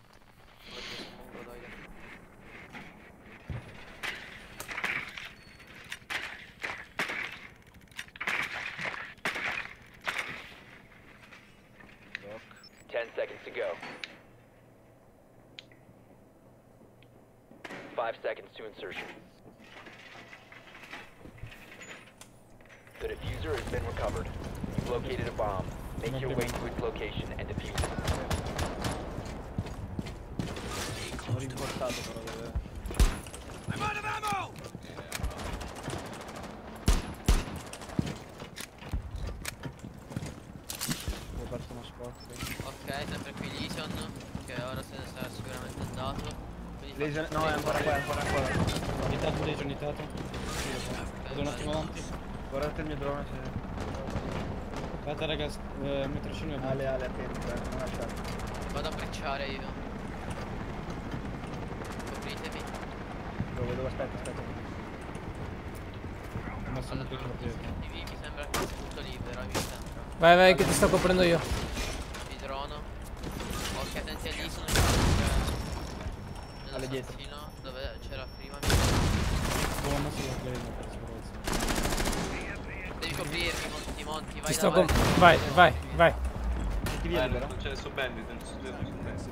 S5: Ten seconds to go. Five seconds to insertion. The diffuser has been recovered. You've located a bomb. Make your way to its location and defuse it.
S4: Ho rimportato però dove...
S7: I'm out of ammo!
S4: Ho perso uno spot.
S8: Ok, sempre qui Lesion. Che ora se ne sarà sicuramente andato. Quindi
S4: Lesion...
S8: faccio
S4: No, è
S8: tempo.
S4: ancora qua, è ancora qua.
S3: Unitato, Lesion, unitato. Vado un attimo avanti.
S4: Guardate il mio drone se...
S3: Aspetta ragazzi, eh, metro cinque.
S4: Ale, ale, attento, eh, non lasciate.
S8: Vado a brecciare io. Copritemi.
S4: Dove, dove, aspetta, aspetta.
S3: Ho messo un
S8: Allora,
S3: po' di
S8: mi, mi sembra che sia tutto libero, mi sembra.
S1: Vai, vai, che ti sto coprendo io.
S8: Mi drono. Ok, attenti a Lesion. Nello
S4: Alle dietro.
S8: stanzino dove c'era prima.
S3: Ho messo la play per sicurezza.
S8: Devi coprirmi, monti, monti, vai
S1: Ti sto
S8: davanti.
S1: con... Vai, vai, vai.
S4: Ti via libero?
S6: Non c'è su bandit, non c'è su bandit.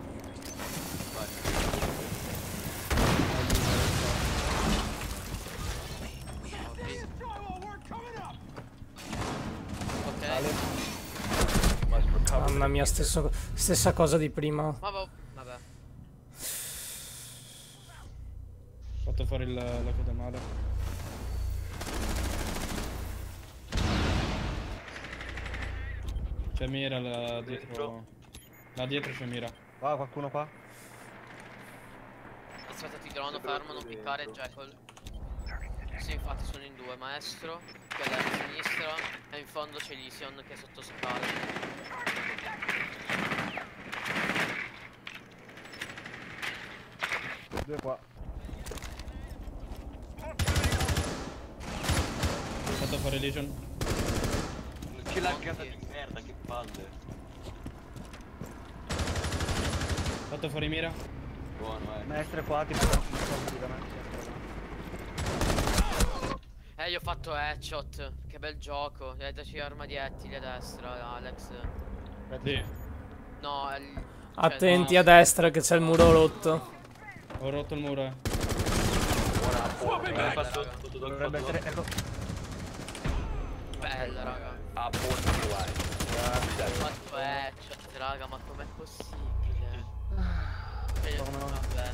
S8: Ok.
S1: Mamma mia, stesso, stessa cosa di prima.
S8: Ma va- vabbè.
S3: Ho fatto fare il, la coda male. C'è Mira là dietro. Là dietro c'è Mira.
S4: Qua, qualcuno qua?
S8: Aspetta, ti drono, fermo, non piccare, Jackal. Sì, infatti sono in due, maestro, che è a sinistra, e in fondo c'è Lesion che è sotto scala.
S4: Due qua.
S3: Ho fatto fare Legion.
S6: Che laggata di merda, che palle.
S3: Ho fatto fuori Mira.
S6: Buono, eh.
S4: Maestre qua, tipo... da me.
S8: Eh, io ho fatto headshot, che bel gioco. E daci armadietti lì a destra, Alex.
S3: Sì.
S8: No, è il... cioè,
S1: Attenti
S8: no.
S1: a destra che c'è il muro rotto.
S3: Ho rotto il muro, eh.
S6: Hai fatto tutto dal
S4: Dovrebbe essere... Ecco.
S8: Bella, raga.
S5: Op four neutralized.
S8: Ho fatto headshot, raga, ma com'è possibile? Cioè,
S4: Come no?
S8: vabbè.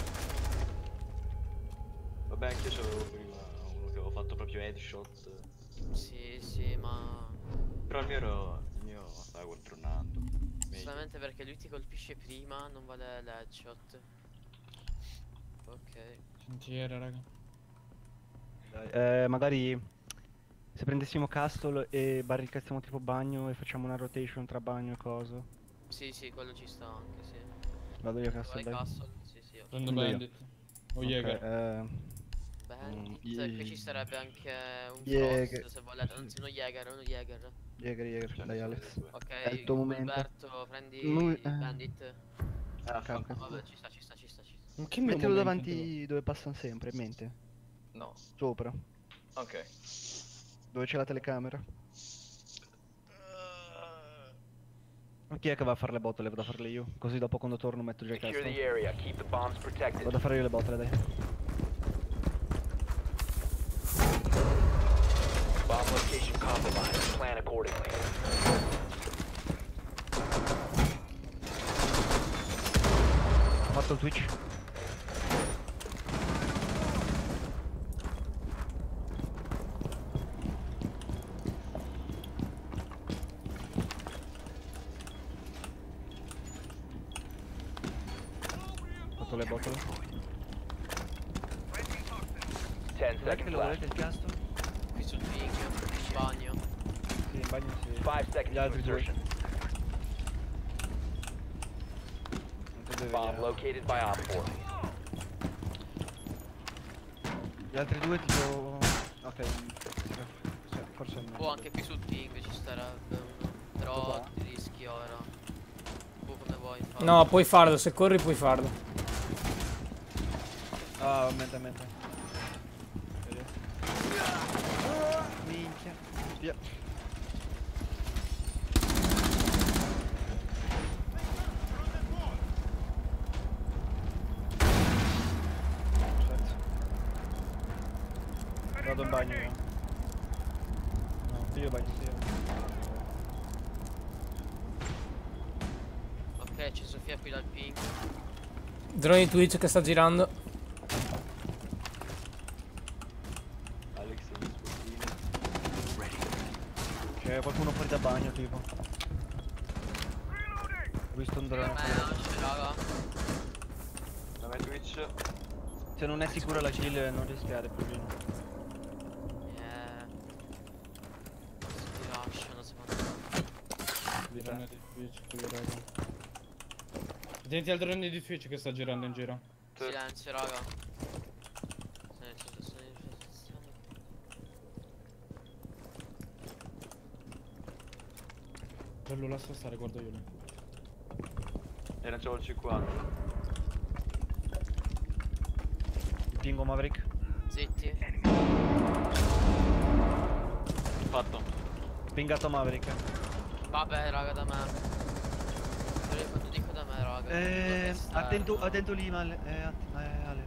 S6: Vabbè, anche io c'avevo prima uno che avevo fatto proprio headshot.
S8: Sì, sì, ma...
S6: Però il mio era... il mio stava controllando.
S8: solamente perché lui ti colpisce prima non vale l'headshot. Ok.
S3: Sentiero, raga.
S4: Eh, magari se prendessimo Castle e barricassimo tipo bagno e facciamo una rotation tra bagno e coso.
S8: Sì, sì, quello ci sta anche, sì.
S4: Vado io Castle,
S8: Vai
S4: dai.
S8: Castle, sì, sì. ok.
S3: Prendo
S4: Prendo io.
S3: Bandit. O
S4: Ok,
S3: Jäger.
S4: eh,
S8: Bandit,
S4: Mm,
S8: qui ci sarebbe anche un
S4: Jäger.
S8: Frost se volete, anzi uno Jäger, uno Jäger.
S4: Jäger, Jäger, dai Alex.
S8: Ok,
S4: È il tuo momento.
S8: Alberto, prendi
S4: Lui-
S8: il
S4: eh.
S8: Bandit.
S6: Ah,
S4: Cacca.
S8: Vabbè, ci sta, ci sta, ci sta, ci sta.
S3: Ma che mio
S4: Mettilo
S3: momento,
S4: davanti dove passano sempre, in mente.
S6: No.
S4: Sopra.
S6: Ok.
S4: Dove c'è la telecamera. Ma chi è che va a fare le bottle? Vado a farle io. Così dopo quando torno metto già il
S5: Secure
S4: cazzo.
S5: the area. Keep the bombs protected.
S4: Vado a fare io le bottle, dai.
S5: Bomb location compromised. Plan accordingly.
S4: Ho fatto il Twitch. Ho fatto le bottle.
S5: Ten
S4: Dov'è che
S5: seconds
S4: lo
S5: left.
S4: volete il piastro?
S8: Qui sul ping, in bagno.
S4: Sì, in bagno sì.
S5: Five seconds
S4: Gli
S5: to
S4: altri due.
S5: insertion.
S4: Altri due
S5: Bomb
S4: vediamo.
S5: located by Op four.
S4: Gli altri due tipo... Ok. Sì, forse è
S8: O anche qui sul ping ci starebbe uno. Però
S4: Dov'è?
S8: ti rischi ora. Tu come vuoi fare.
S1: No, puoi farlo, se corri puoi farlo.
S4: Ah, aumenta, aumenta. Vedi? Minchia. Via. Perfetto. Vado in bagno io. No, io bagno sì.
S8: Ok, c'è Sofia qui dal ping.
S1: Drone di Twitch che sta girando.
S6: Alex e gli spostini.
S4: C'è qualcuno fuori da bagno tipo. Ho visto un drone.
S8: Eh, non c'è raga.
S6: Da me Twitch.
S4: Se non è sicura la kill non rischiare più di no.
S8: Eh. Si lasciano secondo me.
S3: Il drone di Twitch qui, raga. Attenti al drone di Twitch che sta girando in giro.
S8: Silenzio raga. Silenzio, silenzio.
S3: Bello, lascia stare, guarda io lì.
S6: E lanciavo il cinquanta.
S4: Pingo Maverick.
S8: Zitti.
S6: Fatto.
S4: Pingato Maverick.
S8: Vabbè raga da me. Quando dico da me raga.
S4: Eh,
S8: esterno.
S4: attento, attento lì, male. Eh, att eh, Ale.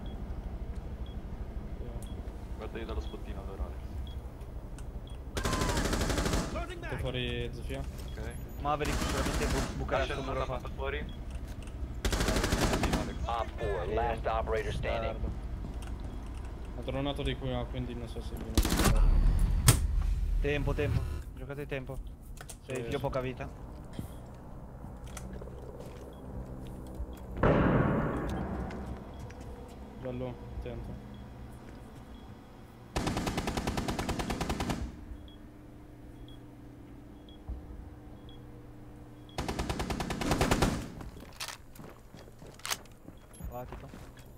S6: Guarda io dallo spottino allora.
S3: Sto fuori Zofia.
S6: Ok.
S4: Maverick sicuramente bu bucherà
S6: Lascia
S4: il
S6: il
S4: muro
S6: muro
S4: fa.
S6: fatto fuori.
S5: Op four, last operator standing.
S3: Ha dronato di qui, quindi non so se viene.
S4: Tempo, tempo. Giocate tempo.
S3: Sì,
S4: Sì, io
S3: sì.
S4: ho poca vita.
S3: Bello, attento.
S4: Vatico.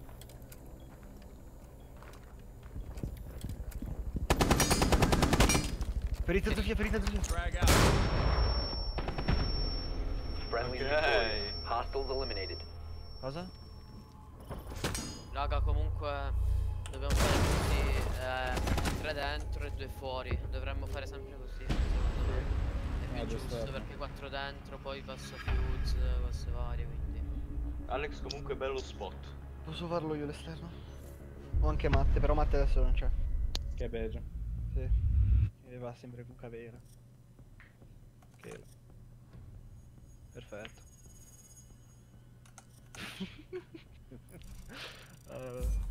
S4: Ferita Zofia, ferita Zofia.
S5: Friendly
S6: Ok.
S5: victorious. Hostiles eliminated.
S4: Cosa?
S8: Raga comunque dobbiamo fare così. Eh, tre dentro e due fuori. Dovremmo fare sempre così. Secondo me. È più
S3: Ah,
S8: giusto
S3: giusto.
S8: perché quattro dentro, poi passa fuse, cose varie, quindi.
S6: Alex comunque bello spot.
S4: Posso farlo io l'esterno? O anche Matte, però Matte adesso non c'è.
S3: Che è peggio.
S4: Sì. E va sempre con Cavera. Ok. Perfetto. uh,